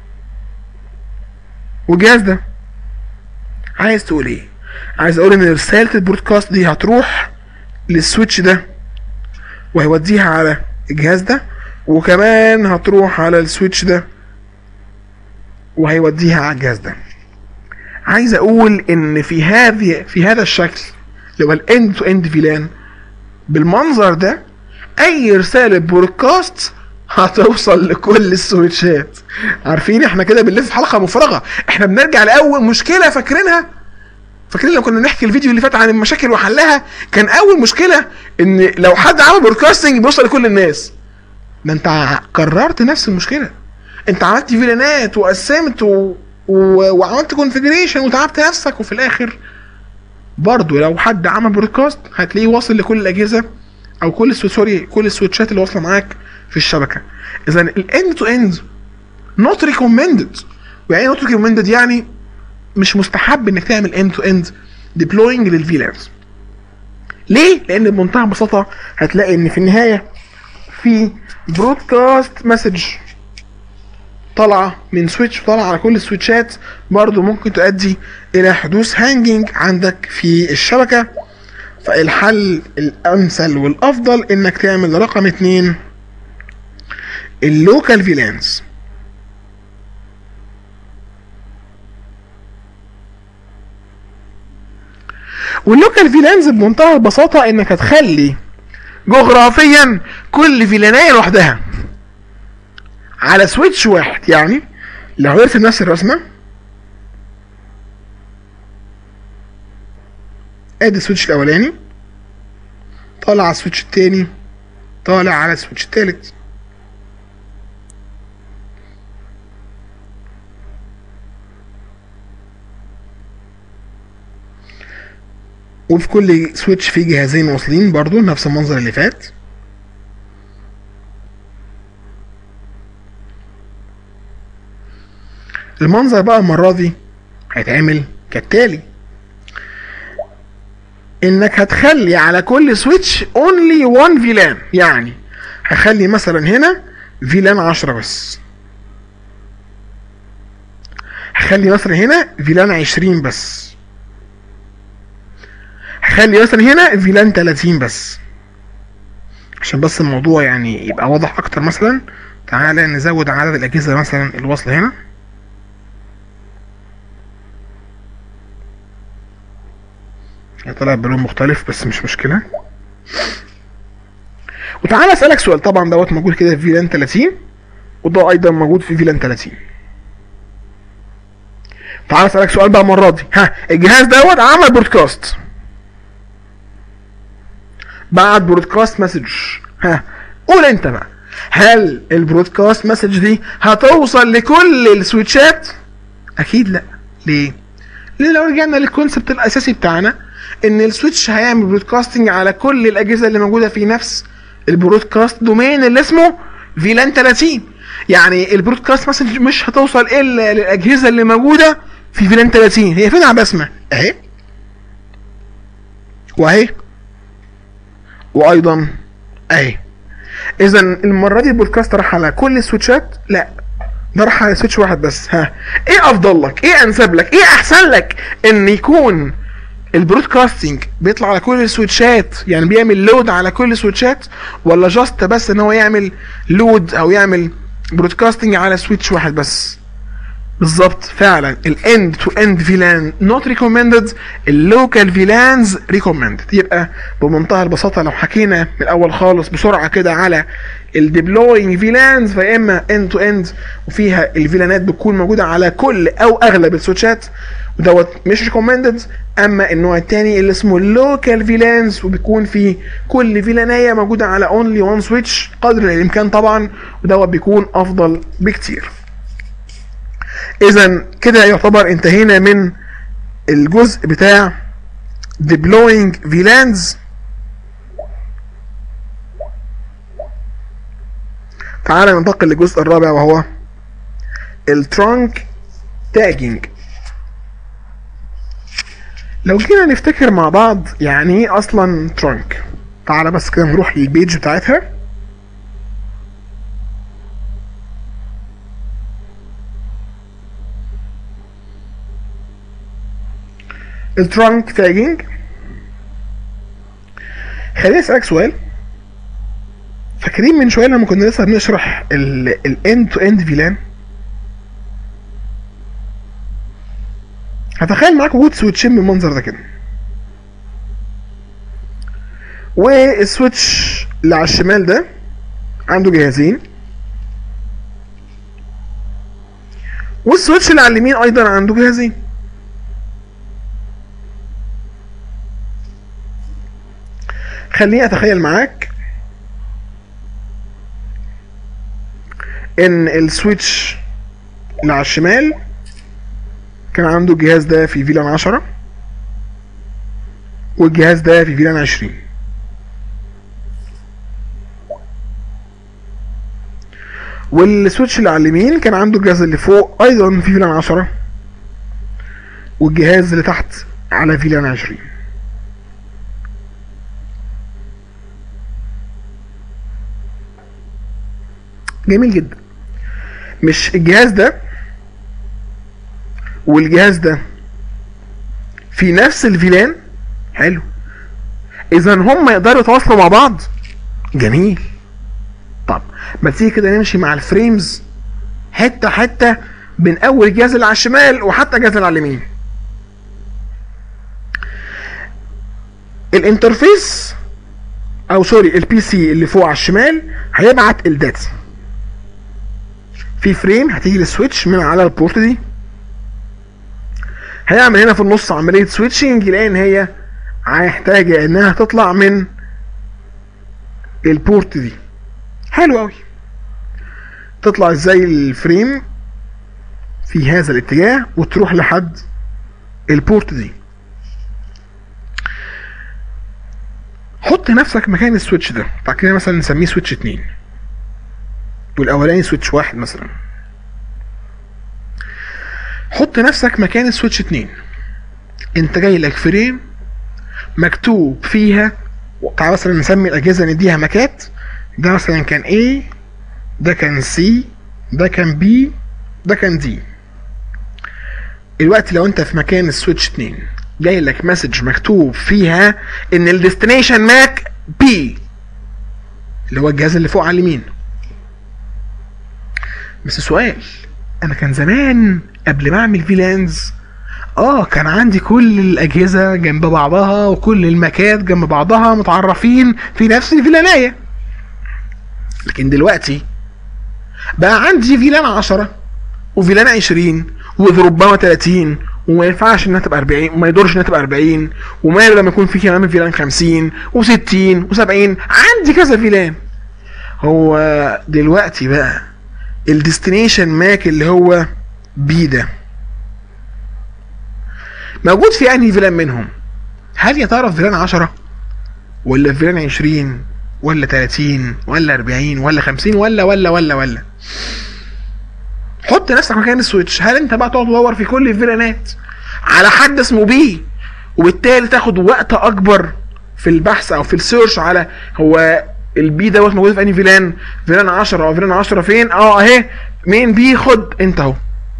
والجهاز ده. عايز تقول ايه؟ عايز اقول ان رساله البرودكاست دي هتروح للسويتش ده وهيوديها على الجهاز ده، وكمان هتروح على السويتش ده وهيوديها على الجهاز ده. عايز اقول ان في هذه في هذا الشكل اللي هو الاند تو اند فيلان بالمنظر ده، اي رساله برودكاست هتوصل لكل السويتشات. عارفين احنا كده بنلف حلقه مفرغه. احنا بنرجع لاول مشكله فاكرينها؟ فاكرين لو كنا نحكي الفيديو اللي فات عن المشاكل وحلها؟ كان اول مشكله ان لو حد عمل برودكاستنج بيوصل لكل الناس. ده انت كررت نفس المشكله. انت عملت فيلانات وقسمت و... و... وعملت كونفيجريشن وتعبت نفسك، وفي الاخر برضه لو حد عمل برودكاست هتلاقيه واصل لكل الاجهزه او كل سوري كل السويتشات اللي واصله معاك في الشبكه. اذا الاند تو اند نوت ريكومندد. يعني نوت ريكومندد يعني مش مستحب انك تعمل اند تو اند ديبلوينج للفيلانز. ليه؟ لان بمنتهى البساطه هتلاقي ان في النهايه في برودكاست مسج طالعه من سويتش وطالعه على كل السويتشات، برضو ممكن تؤدي الى حدوث هانجينج عندك في الشبكه. فالحل الامثل والافضل انك تعمل رقم اتنين اللوكال فيلانز. واللوكال فيلانز بمنتهى البساطه انك هتخلي جغرافيا كل فيلانايه لوحدها على سويتش واحد. يعني لو عرفت نفس الرسمه، ادي السويتش الاولاني طالع على السويتش التاني طالع على السويتش التالت. وفي كل سويتش فيه جهازين واصلين برضو نفس المنظر اللي فات. المنظر بقى المرة دي هيتعمل كالتالي: انك هتخلي على كل سويتش اونلي وان فيلان. يعني هخلي مثلا هنا فيلان عشرة بس، هخلي مثلا هنا فيلان عشرين بس، هخلي مثلا هنا فيلان تلاتين بس، عشان بس الموضوع يعني يبقى واضح اكتر. مثلا تعالى نزود عدد الاجهزة مثلا الواصلة هنا. طلع بلون مختلف بس مش مشكلة. وتعالى اسألك سؤال. طبعا دوت موجود كده في فيلان تلاتين وده ايضا موجود في فيلان تلاتين. تعالى اسألك سؤال بقى المرة دي. ها الجهاز دوت عمل برودكاست بعد برودكاست مسج. ها قول انت بقى هل البرودكاست مسج دي هتوصل لكل السويتشات؟ اكيد لا. ليه؟ لان لو رجعنا للكونسبت الاساسي بتاعنا ان السويتش هيعمل برودكاستنج على كل الاجهزه اللي موجوده في نفس البرودكاست دومين اللي اسمه فيلان ثلاثين. يعني البرودكاست مسج مش هتوصل الا للاجهزه اللي موجوده في فيلان ثلاثين. هي فين يا بسمه؟ اهي واهي وايضا اهي. اذا المره دي البودكاست راح على كل السويتشات؟ لا، ده راح على سويتش واحد بس. ها، ايه افضل لك؟ ايه انسب لك؟ ايه احسن لك؟ ان يكون البرودكاستنج بيطلع على كل السويتشات، يعني بيعمل لود على كل السويتشات، ولا جاست بس ان هو يعمل لود او يعمل برودكاستنج على سويتش واحد بس؟ بالظبط، فعلا الاند تو اند فيلان نوت ريكومندد، اللوكال فيلانز ريكومندد. يبقى بمنتهى البساطه لو حكينا من الاول خالص بسرعه كده على الديبلوينج فيلانز، فيا اما اند تو اند وفيها الفيلانات بتكون موجوده على كل او اغلب السويتشات ودوت مش ريكومندد. اما النوع الثاني اللي اسمه اللوكال فيلانز وبيكون في كل فيلانيه موجوده على اونلي وان سويتش قدر الامكان طبعا، ودوت بيكون افضل بكتير. اذا كده يعتبر انتهينا من الجزء بتاع deploying V LANs. تعالى ننتقل للجزء الرابع وهو الترانك تاجينج. لو جينا نفتكر مع بعض يعني ايه اصلا ترانك، تعالى بس كده نروح للبيج بتاعتها. الترانك تاجينج، خليني اسالك سؤال. فاكرين من شويه لما كنا لسه بنشرح الاند تو اند فيلان؟ هتخيل معاك وجود سويتشين بالمنظر ده كده، والسويتش اللي على الشمال ده عنده جهازين، والسويتش اللي على اليمين ايضا عنده جهازين. خليني اتخيل معاك ان السويتش اللي على الشمال كان عنده الجهاز ده في فيلان عشرة والجهاز ده في فيلان عشرين، والسويتش اللي على اليمين كان عنده الجهاز اللي فوق ايضا في فيلان عشرة والجهاز اللي تحت على فيلان عشرين. جميل جدا. مش الجهاز ده والجهاز ده في نفس الفيلان؟ حلو، اذا هم يقدروا يتواصلوا مع بعض. جميل. طب ما تيجي كده نمشي مع الفريمز حته حته بين اول الجهاز اللي على الشمال وحتى الجهاز اللي على اليمين. الانترفيس او سوري البي سي اللي فوق على الشمال هيبعت الداتا في فريم، هتيجي للسويتش من على البورت دي، هيعمل هنا في النص عمليه سويتشنج، لان هي هيحتاج انها تطلع من البورت دي. حلو قوي. تطلع ازاي الفريم في هذا الاتجاه وتروح لحد البورت دي. حط نفسك مكان السويتش ده، بعد كده مثلا نسميه سويتش اتنين والاولاني سويتش واحد مثلا. حط نفسك مكان السويتش اتنين، انت جاي لك فريم مكتوب فيها، تعال مثلا نسمي الاجهزه نديها مكات، ده مثلا كان A، ده كان C، ده كان B، ده كان D. الوقت لو انت في مكان السويتش اتنين جاي لك مسج مكتوب فيها ان الديستنيشن ماك B اللي هو الجهاز اللي فوق على اليمين. بس سؤال، انا كان زمان قبل ما اعمل فيلانز اه كان عندي كل الاجهزه جنب بعضها وكل المكات جنب بعضها متعرفين في نفس الفيلانيه، لكن دلوقتي بقى عندي فيلان عشرة وفيلان عشرين وربما تلاتين، وما ينفعش انها تبقى اربعين، وما يدورش انها تبقى اربعين، وما لما يكون في كمان فيلان خمسين وستين وسبعين، عندي كذا فيلان. هو دلوقتي بقى الديستنيشن ماك اللي هو بي ده موجود في انهي فيلان منهم؟ هل يا ترى في فيلان عشرة ولا في فيلان عشرين ولا تلاتين ولا اربعين ولا خمسين ولا ولا ولا ولا حط نفسك مكان السويتش. هل انت بقى تقعد تدور في كل الفيلانات على حد اسمه بي وبالتالي تاخد وقت اكبر في البحث او في السيرش على هو البي دوت موجود في انهي فيلان؟ فيلان عشرة او فيلان عشرة فين؟ اه اهي مين بي، خد انت اهو.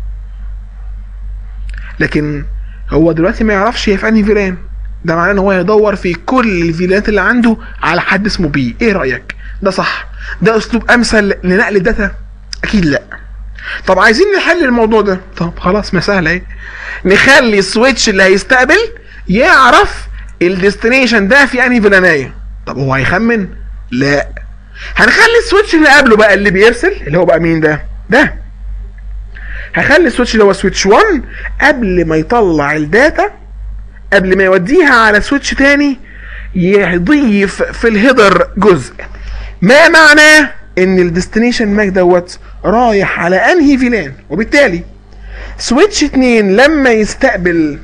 لكن هو دلوقتي ما يعرفش هي في انهي فيلان، ده معناه ان هو يدور في كل الفيلانات اللي عنده على حد اسمه بي. ايه رايك؟ ده صح؟ ده اسلوب امثل لنقل الداتا؟ اكيد لا. طب عايزين نحل الموضوع ده. طب خلاص ما سهله اهي، نخلي السويتش اللي هيستقبل يعرف الديستنيشن ده في انهي فيلانايه. طب هو هيخمن؟ لا، هنخلي السويتش اللي قبله بقى اللي بيرسل اللي هو بقى مين ده؟ ده هخلي السويتش اللي هو سويتش واحد قبل ما يطلع الداتا، قبل ما يوديها على سويتش تاني، يضيف في الهيدر جزء ما معناه ان الديستنيشن ماك دوت رايح على انهي فيلان. وبالتالي سويتش اتنين لما يستقبل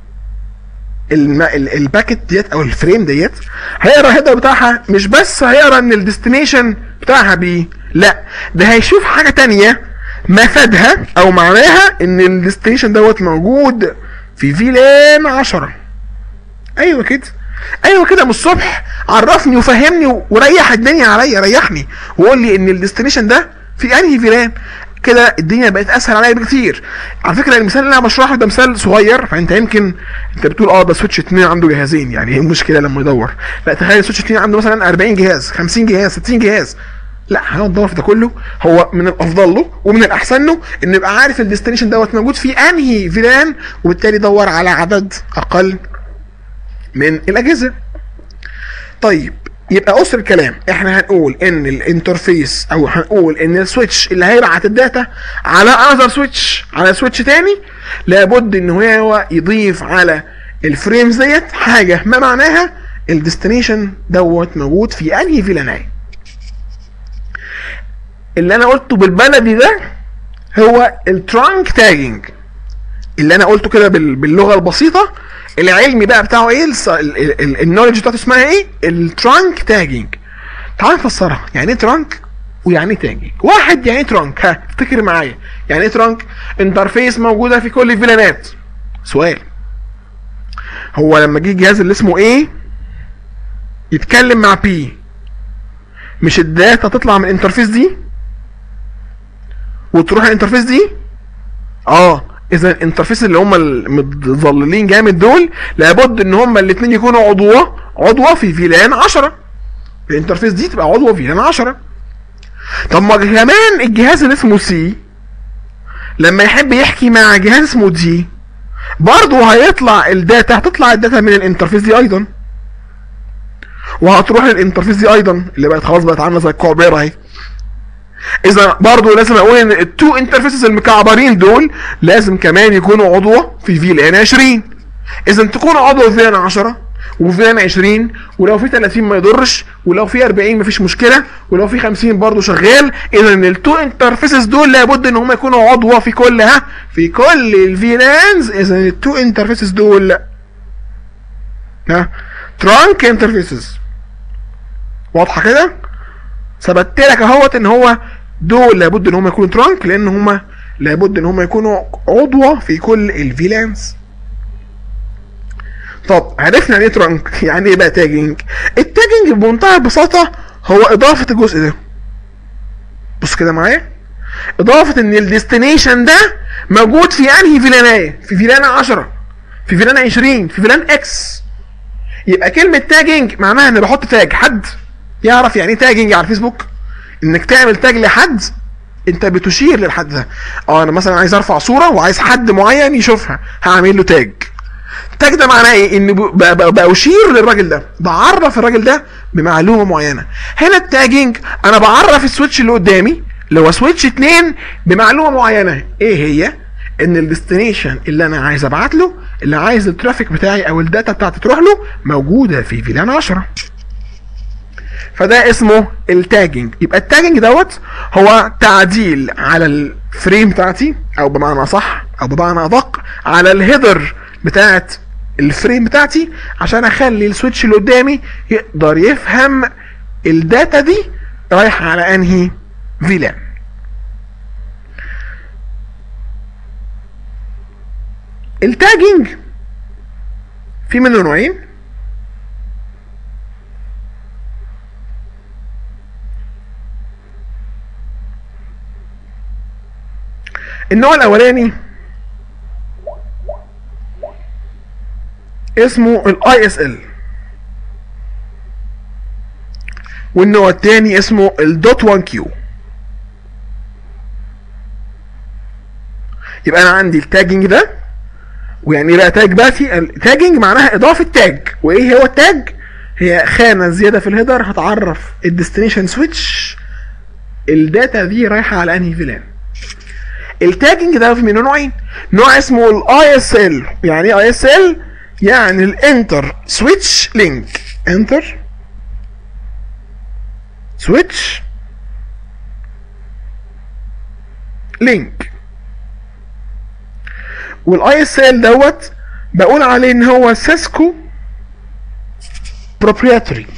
الباكت ديت او الفريم ديت هيقرا الهيدر بتاعها، مش بس هيقرا ان الديستنيشن بتاعها بي، لا ده هيشوف حاجه تانية مفادها او معناها ان الديستنيشن دوت موجود في فيلان عشرة. ايوه كده، ايوه كده من الصبح عرفني وفهمني وريح الدنيا عليا، ريحني وقول لي ان الديستنيشن ده في انهي فيلان. كده الدنيا بقت اسهل عليا بكتير. على فكره المثال اللي انا بشرحه ده مثال صغير، فانت يمكن انت بتقول اه ده سويتش اتنين عنده جهازين، يعني ايه المشكله لما يدور؟ لا تخيل سويتش اتنين عنده مثلا اربعين جهاز، خمسين جهاز، ستين جهاز. لا هنقعد ندور في ده كله. هو من الافضل له ومن الاحسن له انه يبقى عارف الديستنيشن دوت موجود في انهي فيلان، وبالتالي يدور على عدد اقل من الاجهزه. طيب يبقى اسر الكلام احنا هنقول ان الانترفيس او هنقول ان السويتش اللي هيبعت الداتا على اذر سويتش، على سويتش تاني، لابد ان هو يضيف على الفريمز ديت حاجه ما معناها الديستنيشن دوت موجود في انهي فيلانايه. اللي انا قلته بالبلدي ده هو الترانك تاجنج، اللي انا قلته كده باللغه البسيطه. العلمي بقى بتاعه ايه؟ النولج بتاعته اسمها ايه؟ الترانك تاجنج. تعال نفسرها، يعني ايه ترانك ويعني ايه تاجنج؟ واحد يعني ايه ترانك؟ ها افتكر معايا يعني ايه ترانك؟ انترفيس موجوده في كل الفيلانات. سؤال، هو لما جه الجهاز اللي اسمه ايه يتكلم مع بي، مش الداتا تطلع من الانترفيس دي وتروح الانترفيس دي؟ اه اذا الانترفيس اللي هم المتظللين جامد دول لابد ان هم الاثنين يكونوا عضوه عضوه في فيلان عشرة. الانترفيس دي تبقى عضوه في فيلان عشرة. طب ما كمان الجهاز اللي اسمه سي لما يحب يحكي مع جهاز اسمه دي برضه هيطلع الداتا، هتطلع الداتا من الانترفيس دي ايضا، وهتروح للانترفيس دي ايضا اللي بقت خلاص بقت عامله زي الكعبيره اهي. اذا برضه لازم اقول ان التو انترفيسز المكعبرين دول لازم كمان يكونوا عضوه في فيلان عشرين. اذا تكون عضو في فيلان عشرة وفيلان عشرين، ولو في تلاتين ما يضرش، ولو في اربعين مفيش مشكله، ولو في خمسين برضه شغال. اذا التو انترفيسز دول لابد ان هم يكونوا عضوه في كلها في كل الفيلانز. اذا التو انترفيسز دول ها ترانك انترفيسز. واضحه كده؟ ثبت لك اهوت ان هو دول لابد ان هم يكونوا ترانك، لان هم لابد ان هم يكونوا عضوه في كل الفيلانز. طب عرفنا يعني ايه ترانك، يعني ايه بقى تاجنج؟ التاجنج بمنتهى البساطه هو اضافه الجزء ده. بص كده معايا، اضافه ان الديستنيشن ده موجود في انهي فيلانايه، في فيلان عشرة، في فيلان عشرين، في فيلان اكس. يبقى كلمه تاجنج معناها ان بحط تاج. حد يعرف يعني ايه تاجنج على الفيسبوك؟ انك تعمل تاج لحد انت بتشير للحد ده. اه انا مثلا عايز ارفع صوره وعايز حد معين يشوفها، هعمل له تاج. تاج ده معناه ايه؟ ان باشير للراجل ده، بعرف الراجل ده بمعلومه معينه. هنا التاجنج انا بعرف السويتش اللي قدامي اللي هو سويتش اتنين بمعلومه معينه. ايه هي؟ ان الديستنيشن اللي انا عايز ابعت له، اللي عايز الترافيك بتاعي او الداتا بتاعتي تروح له، موجوده في فيلان عشرة. فده اسمه التاجنج. يبقى التاجنج دوت هو تعديل على الفريم بتاعتي، او بمعنى صح او بمعنى ادق على الهيدر بتاعت الفريم بتاعتي، عشان اخلي السويتش اللي قدامي يقدر يفهم الداتا دي رايحه على انهي فيلان. التاجنج في منه نوعين. النوع الاولاني اسمه الاي اس ال، والنوع الثاني اسمه الدوت واحد كيو. يبقى انا عندي التاجنج ده، ويعني ايه بقى تاج بقى؟ في التاجنج معناها اضافه تاج. وايه هو التاج؟ هي خانه زياده في الهيدر هتعرف الديستنيشن سويتش الداتا دي رايحه على انهي فيلان. التاجنج ده في منه نوعين. نوع اسمه الاي اس ال. يعني ايه اي اس ال؟ يعني الانتر سويتش لينك. انتر سويتش لينك. والاي اس ال دوت بقول عليه ان هو سيسكو بروبريتري.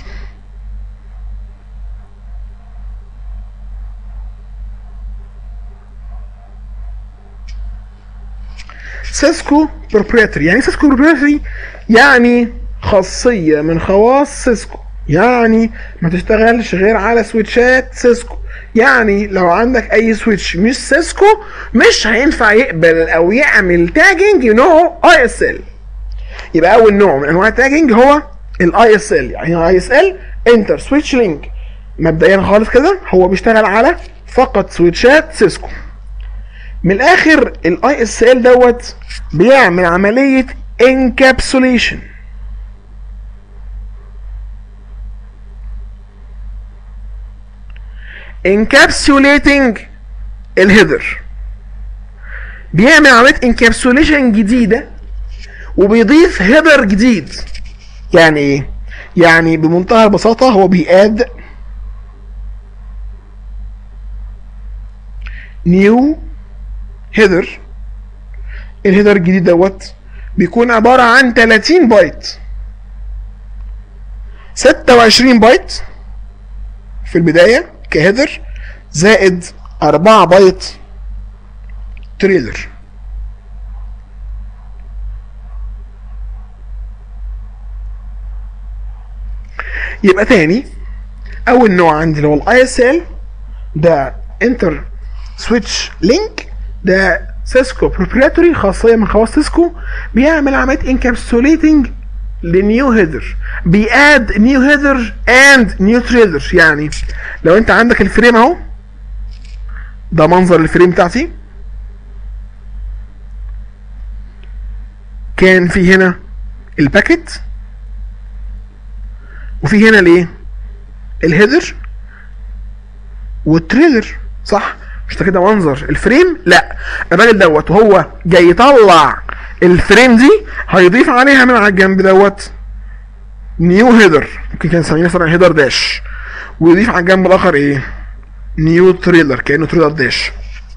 سيسكو بروبريتري يعني سيسكو بروبريتري يعني خاصيه من خواص سيسكو، يعني ما تشتغلش غير على سويتشات سيسكو. يعني لو عندك اي سويتش مش سيسكو مش هينفع يقبل او يعمل تاجنج نوعه اي اس ال. يبقى اول نوع من انواع التاجنج هو الاي اس ال. يعني اي اس ال انتر سويتش لينك. مبدئيا خالص كده هو بيشتغل على فقط سويتشات سيسكو. من الاخر الاي اس ال دوت بيعمل عمليه انكابسوليشن. انكابسوليتنج الهيدر، بيعمل عمليه انكابسوليشن جديده وبيضيف هيدر جديد. يعني ايه؟ يعني بمنتهى البساطه هو بياد نيو هيدر. الهيدر الجديد دوت بيكون عباره عن تلاتين بايت، ستة وعشرين بايت في البدايه كهيدر، زائد أربعة بايت تريلر. يبقى تاني اول نوع عندي اللي هو الاي اس ال، ده انتر سويتش لينك، ده سيسكو بروبريتوري، خاصيه من خواص سيسكو، بيعمل عمليه انكابسوليتنج لنيو هيدر، بياد نيو هيدر اند نيو تريلر. يعني لو انت عندك الفريم اهو، ده منظر الفريم بتاعتي، كان في هنا الباكيت وفي هنا الايه؟ الهيدر والتريلر، صح؟ مش ده كده منظر الفريم؟ لا، الراجل دوت وهو جاي يطلع الفريم دي هيضيف عليها من على الجنب دوت نيو هيدر، ممكن كان نسميه مثلا هيدر داش، ويضيف على الجنب الاخر ايه؟ نيو تريلر، كانه تريلر داش.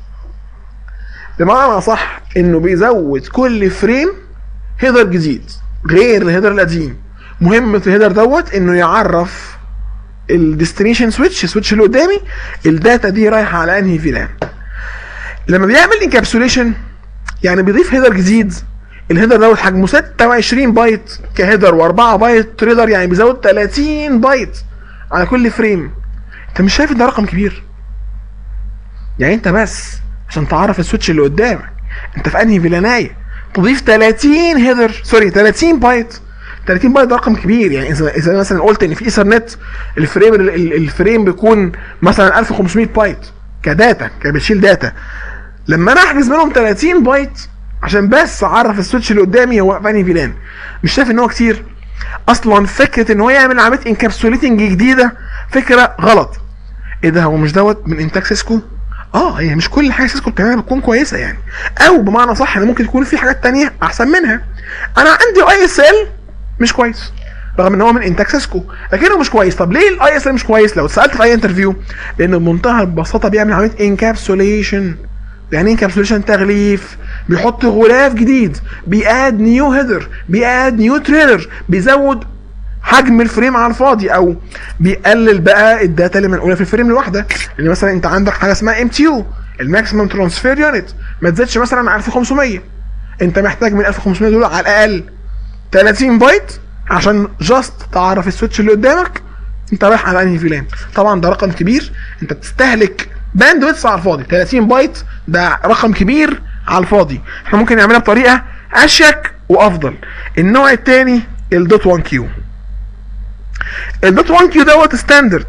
بمعنى صح انه بيزود كل فريم هيدر جديد غير الهيدر القديم. مهمة الهيدر دوت انه يعرف الديستنيشن سويتش السويتش اللي قدامي الداتا دي رايحه على انهي فيلان. لما بيعمل انكابسوليشن يعني بيضيف هيدر جديد، الهيدر دوت حجمه ستة وعشرين بايت كهيدر و4 بايت تريلر، يعني بيزود تلاتين بايت على كل فريم. انت مش شايف ان ده رقم كبير؟ يعني انت بس عشان تعرف السويتش اللي قدامك انت في انهي فيلانايه تضيف تلاتين هيدر سوري تلاتين بايت. تلاتين بايت ده رقم كبير. يعني اذا اذا مثلا قلت ان في ايثرنت الفريم الفريم بيكون مثلا ألف وخمسمية بايت كداتا كبتشيل داتا، لما انا احجز منهم تلاتين بايت عشان بس اعرف السويتش اللي قدامي هو في انهي فيلان، مش شايف ان هو كتير؟ اصلا فكره ان هو يعمل عمليه انكابسوليتنج جديده فكره غلط. ايه ده؟ هو مش دوت من انتاج سيسكو؟ اه، هي مش كل حاجه سيسكو بتعملها بتكون كويسه يعني، او بمعنى صح ان ممكن تكون في حاجات تانية احسن منها. انا عندي اي اس ال مش كويس، رغم ان هو من انتاج سيسكو، لكنه مش كويس. طب ليه الاي اس ال مش كويس؟ لو اتسالت في اي انترفيو، لانه بمنتهى البساطه بيعمل عمليه انكابسوليشن. يعني ايه انكابسوليشن؟ تغليف. بيحط غلاف جديد، بياد نيو هيدر، بياد نيو تريلر، بيزود حجم الفريم على الفاضي، او بيقلل بقى الداتا اللي منقوله في الفريم الواحده. يعني مثلا انت عندك حاجه اسمها ام تي يو، الماكسيمم ترانسفير يونت، ما تزيدش مثلا عن ألف وخمسمية. انت محتاج من ألف وخمسمية دول على الاقل ثلاثين بايت عشان جاست تعرف السويتش اللي قدامك انت رايح على انهي فيلان. طبعا ده رقم كبير، انت بتستهلك باندويتس على الفاضي. ثلاثين بايت ده رقم كبير على الفاضي. احنا ممكن نعملها بطريقه اشيك وافضل. النوع الثاني الدوت واحد كيو. الدوت واحد كيو دوت ستاندرد،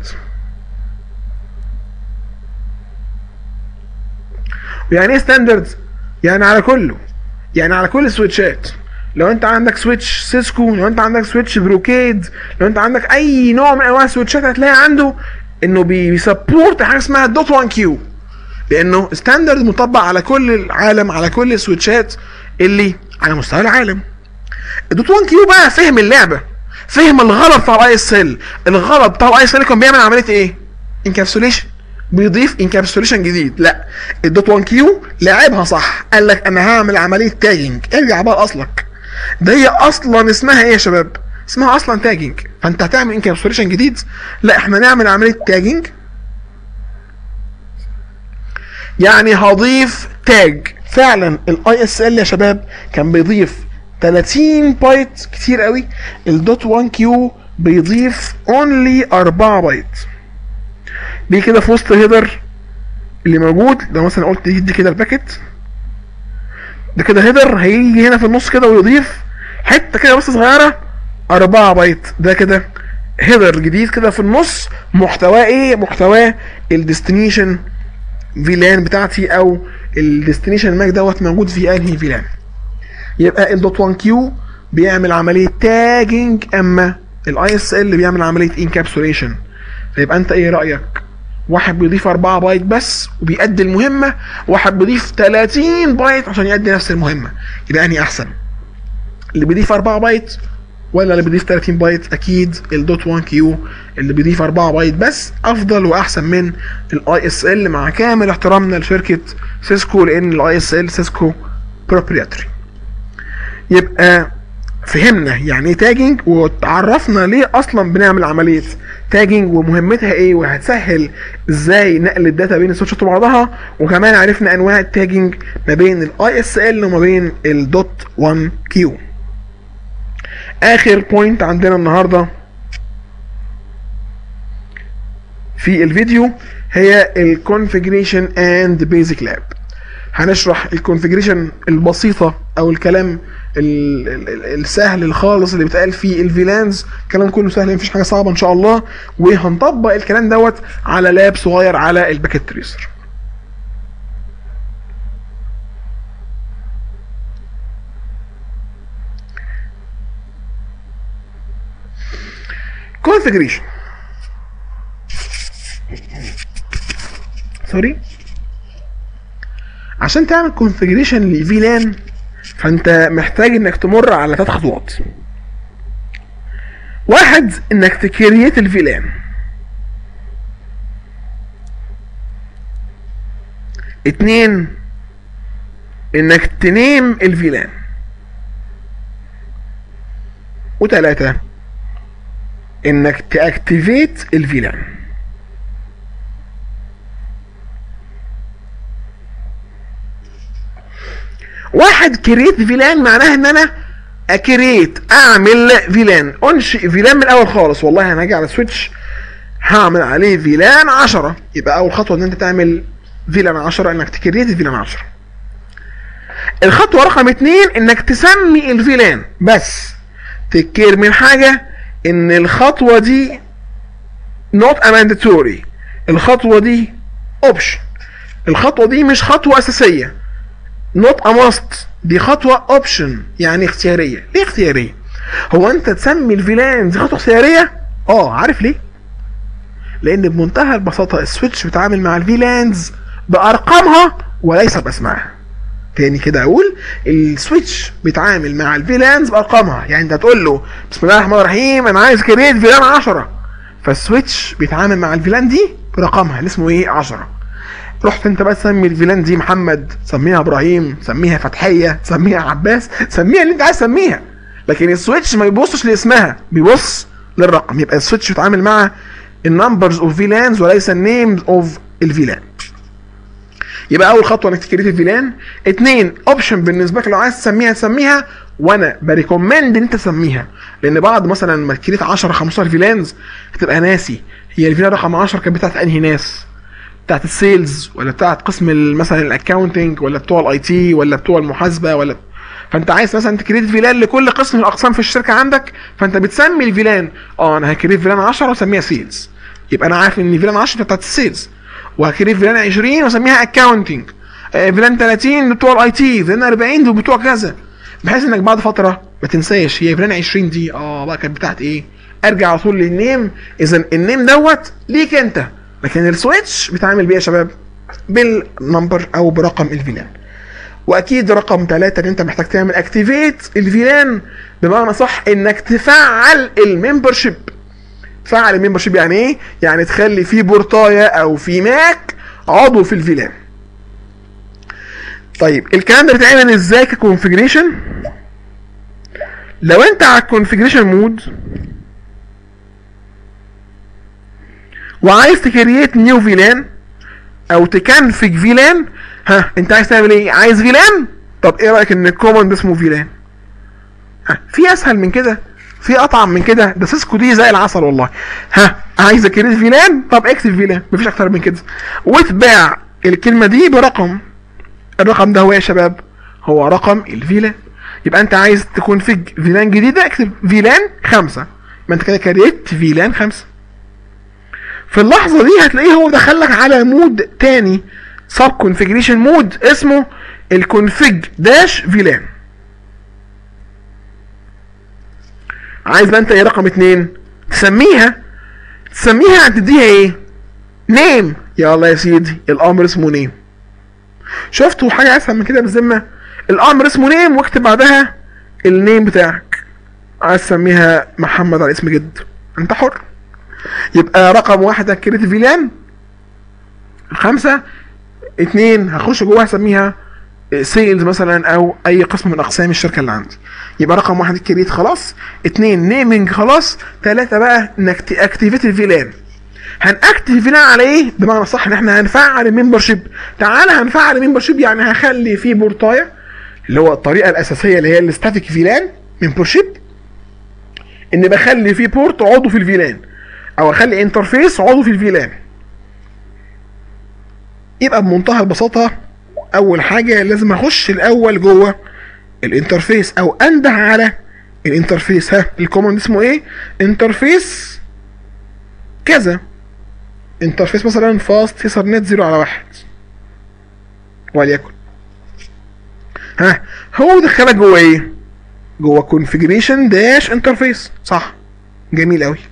يعني ايه ستاندرد؟ يعني على كله، يعني على كل السويتشات. لو انت عندك سويتش سيسكو، لو انت عندك سويتش بروكيد، لو انت عندك اي نوع من انواع السويتشات، هتلاقي عنده انه بيسبورت حاجه اسمها الدوت واحد كيو، لانه ستاندرد مطبق على كل العالم، على كل السويتشات اللي على مستوى العالم. الدوت واحد كيو بقى فهم اللعبه، فهم الغلط بتاع الاي اس ال. الغلط بتاع الاي اس ال كان بيعمل عمليه ايه؟ انكابسوليشن، بيضيف انكابسوليشن جديد. لا، الدوت واحد كيو لعبها صح، قال لك انا هعمل عمليه تاجنج. ارجع بقى لاصلك، ده هي اصلا اسمها ايه يا شباب؟ اسمها اصلا تاجنج. فانت هتعمل انكابسوليشن جديد؟ لا، احنا نعمل عمليه تاجنج، يعني هضيف تاج. فعلا الاي اس ال يا شباب كان بيضيف ثلاثين بايت، كتير قوي. الدوت واحد كيو بيضيف اونلي أربعة بايت. دي كده في وسط الهيدر اللي موجود. لو مثلا قلت دي كده الباكت، ده كده هيدر، هيجي هنا في النص كده ويضيف حته كده بس صغيره أربعة بايت. ده كده هيدر جديد كده في النص، محتواه ايه؟ محتواه الديستنيشن فيلان بتاعتي، او الديستنيشن ماك دوت موجود في انهي فيلان. يبقى الدوت واحد كيو بيعمل عمليه تاجنج، اما الاي اس ال بيعمل عمليه انكابسوليشن. فيبقى انت ايه رايك؟ واحد بيضيف أربعة بايت بس وبيأدي المهمه، واحد بيضيف ثلاثين بايت عشان يأدي نفس المهمه. يبقى انهي احسن؟ اللي بيضيف أربعة بايت ولا اللي بيضيف ثلاثين بايت؟ اكيد الدوت واحد كيو اللي بيضيف أربعة بايت بس افضل واحسن من الاي اس ال، مع كامل احترامنا لشركه سيسكو، لان الاي اس ال سيسكو بروبريتري. يبقى فهمنا يعني ايه تاجنج، وتعرفنا ليه اصلا بنعمل عمليه تاجنج ومهمتها ايه، وهتسهل ازاي نقل الداتا بين السويتشات وبعضها. وكمان عرفنا انواع التاجنج ما بين الاي اس ال وما بين الدوت واحد كيو. اخر بوينت عندنا النهارده في الفيديو هي الكونفيجريشن اند بيزك لاب. هنشرح الكونفيجريشن البسيطه او الكلام السهل الخالص اللي بيتقال فيه الفيلانز. الكلام كله سهل، مفيش حاجه صعبه ان شاء الله. وهنطبق الكلام دوت على لاب صغير على الباكيت تريسر. كونفيجريشن سوري عشان تعمل كونفيجريشن لفيلان فانت محتاج انك تمر على ثلاث خطوات. واحد، انك تكريت الفيلان. اتنين، انك تنيم الفيلان. وتلاتة، انك تاكتيفيت الفيلان. واحد، كريت فيلان معناها ان انا اكريت، اعمل فيلان، انشئ فيلان من الاول خالص. والله انا هاجي على سويتش هعمل عليه فيلان عشرة، يبقى اول خطوه ان انت تعمل فيلان عشرة، انك تكريت الفيلان عشرة. الخطوه رقم اتنين انك تسمي الفيلان. بس تذكر من حاجه ان الخطوه دي not a mandatory، الخطوه دي اوبشن، الخطوه دي مش خطوه اساسيه. not a must، دي خطوه اوبشن يعني اختياريه. ليه اختياريه؟ هو انت تسمي الفيلان دي خطوه اختياريه؟ اه، عارف ليه؟ لان بمنتهى البساطه السويتش بتعامل مع الفيلانز بارقامها وليس باسمائها. تاني كده اقول السويتش بيتعامل مع الفيلانز بارقامها. يعني انت هتقول له بسم الله الرحمن الرحيم انا عايز كريت فيلان عشرة، فالسويتش بيتعامل مع الفيلان دي برقمها اللي اسمه ايه عشرة. رحت انت بقى تسمي الفيلان دي محمد، سميها ابراهيم، سميها فتحيه، سميها عباس، سميها اللي انت عايز تسميها، لكن السويتش ما بيبصش لاسمها، بيبص للرقم. يبقى السويتش بيتعامل مع النمبرز اوف فيلانز وليس النيمز اوف الفيلان. يبقى اول خطوه انك تكريت الفيلان. اتنين اوبشن بالنسبه لك لو عايز تسميها تسميها، وانا بريكومند ان انت تسميها، لان بعض مثلا ما تكريت عشرة خمستاشر فيلانز هتبقى ناسي هي الفيلان رقم عشرة كانت بتاعت انهي ناس، بتاعت السيلز ولا بتاعت قسم مثلا الاكاونتنج ولا بتوع الاي تي ولا بتوع المحاسبه ولا. فانت عايز مثلا تكريت فيلان لكل قسم من الاقسام في الشركه عندك، فانت بتسمي الفيلان اه انا هكريت فيلان عشرة واسميها سيلز، يبقى انا عارف ان فيلان عشرة بتاعت السيلز، وهكريت فيلان عشرين واسميها اكاونتنج، فيلان تلاتين بتوع الاي تي، فيلان اربعين دول بتوع كذا، بحيث انك بعد فتره ما تنساش هي فيلان عشرين دي اه بقى كانت بتاعت ايه، ارجع على طول للنيم. اذا النيم دوت ليك انت، لكن السويتش بيتعامل بيه يا شباب بالنمبر او برقم الفيلان. واكيد رقم ثلاثة ان انت محتاج تعمل اكتيفيت الفيلان، بمعنى صح انك تفعل الممبرشيب. تفعل الممبرشيب يعني ايه؟ يعني تخلي في بورتايه او في ماك عضو في الفيلان. طيب الكلام ده بيتعمل ازاي ككونفيجريشن؟ لو انت على الكونفيجريشن مود وعايز تكريت نيو فيلان او تكنفج فيلان، ها انت عايز تعمل ايه؟ عايز فيلان؟ طب ايه رايك ان الكوماند اسمه فيلان؟ ها في اسهل من كده؟ في اطعم من كده؟ ده سيسكو دي زي العسل والله. ها عايز اكريت فيلان؟ طب اكتب فيلان، مفيش اكتر من كده، واتباع الكلمه دي برقم. الرقم ده هو يا شباب هو رقم الفيلان. يبقى انت عايز تكونفج فيلان جديده، اكتب فيلان خمسة، ما انت كده كريت فيلان خمسة. في اللحظه دي هتلاقيه هو دخلك على مود تاني، سب كونفيجريشن مود اسمه الكونفيج داش فيلان. عايز بقى انت ايه رقم اتنين؟ تسميها تسميها هتديها ايه؟ نيم. يلا يا سيدي الامر اسمه نيم. شفتوا حاجه اسهل من كده بالذمه؟ الامر اسمه نيم واكتب بعدها النيم بتاعك. عايز تسميها محمد على اسم جد انت حر. يبقى رقم واحد هكريت فيلان خمسة، اتنين هخش جواها هسميها سيلز مثلا او اي قسم من اقسام الشركه اللي عندي. يبقى رقم واحد الكريت خلاص، اتنين نيمنج خلاص، تلاته بقى انك تاكتيفيت الفيلان. هنأكتف الفيلان على ايه؟ بمعنى صح ان احنا هنفعل الممبرشيب. تعالى هنفعل الممبرشيب يعني هخلي فيه بورتايه اللي هو الطريقه الاساسيه اللي هي الستاتيك فيلان ممبرشيب، ان بخلي فيه بورت عضو في الفيلان او اخلي انترفيس عضو في الفيلان. يبقى بمنتهى البساطه اول حاجه لازم اخش الاول جوه الانترفيس او انده على الانترفيس. ها الكوماند اسمه ايه؟ انترفيس كذا، انترفيس مثلا فاست ايثرنت صفر على واحد وليكن. ها هو دخلك جوه ايه؟ جوه كونفيجريشن داش انترفيس. صح جميل قوي.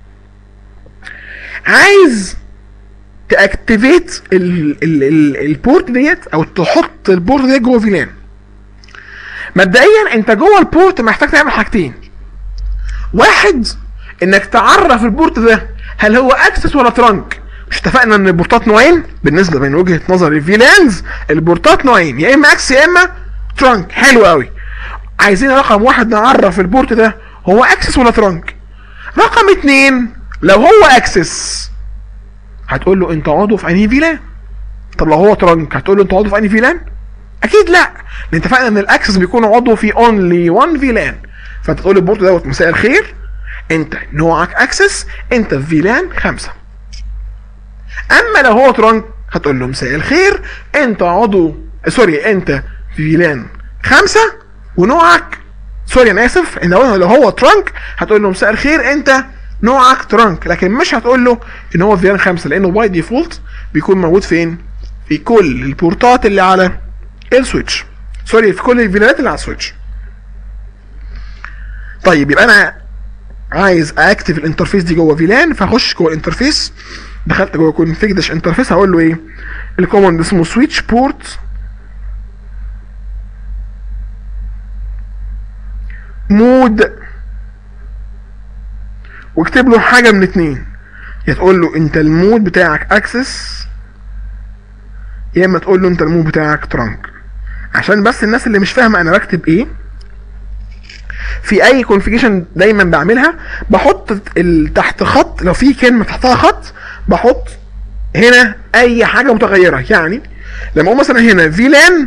عايز تاكتيفيت البورت ديت او تحط البورت ديت جوه فيلان. مبدئيا انت جوه البورت محتاج تعمل حاجتين. واحد انك تعرف البورت ده هل هو اكسس ولا ترانك. مش اتفقنا ان البورتات نوعين؟ بالنسبه من وجهه نظر الفيلانز البورتات نوعين، يا اما اكس يا اما ترانك. حلو قوي. عايزين رقم واحد نعرف البورت ده هو اكسس ولا ترانك. رقم اتنين لو هو اكسس هتقول له انت عضو في انهي فيلان. طب لو هو ترانك هتقول له انت عضو في انهي فيلان؟ اكيد لا، لان اتفقنا ان الاكسس بيكون عضو في اونلي وان فيلان. فانت تقول البورت دوت مساء الخير انت نوعك اكسس، انت في فيلان خمسة. اما لو هو ترانك هتقول له مساء الخير انت عضو سوري انت في فيلان خمسة ونوعك سوري انا اسف ان لو هو ترانك هتقول له مساء الخير انت نوعك ترانك، لكن مش هتقول له ان هو في فيلان خمسة، لانه باي ديفولت بيكون موجود فين؟ في كل البورتات اللي على السويتش، سوري في كل الفيلانات اللي على السويتش. طيب يبقى انا عايز اكتف الانترفيس دي جوه فيلان، فاخش جوه الانترفيس. دخلت جوه كونفيج داش انترفيس، هقول له ايه؟ الكوماند اسمه سويتش بورت مود، واكتب له حاجه من اتنين، يا تقول له انت المود بتاعك اكسس، يا اما تقول له انت المود بتاعك ترانك. عشان بس الناس اللي مش فاهمه انا بكتب ايه، في اي كونفيجريشن دايما بعملها بحط تحت خط، لو في كلمه تحتها خط بحط هنا اي حاجه متغيره. يعني لما اقول مثلا هنا فيلان،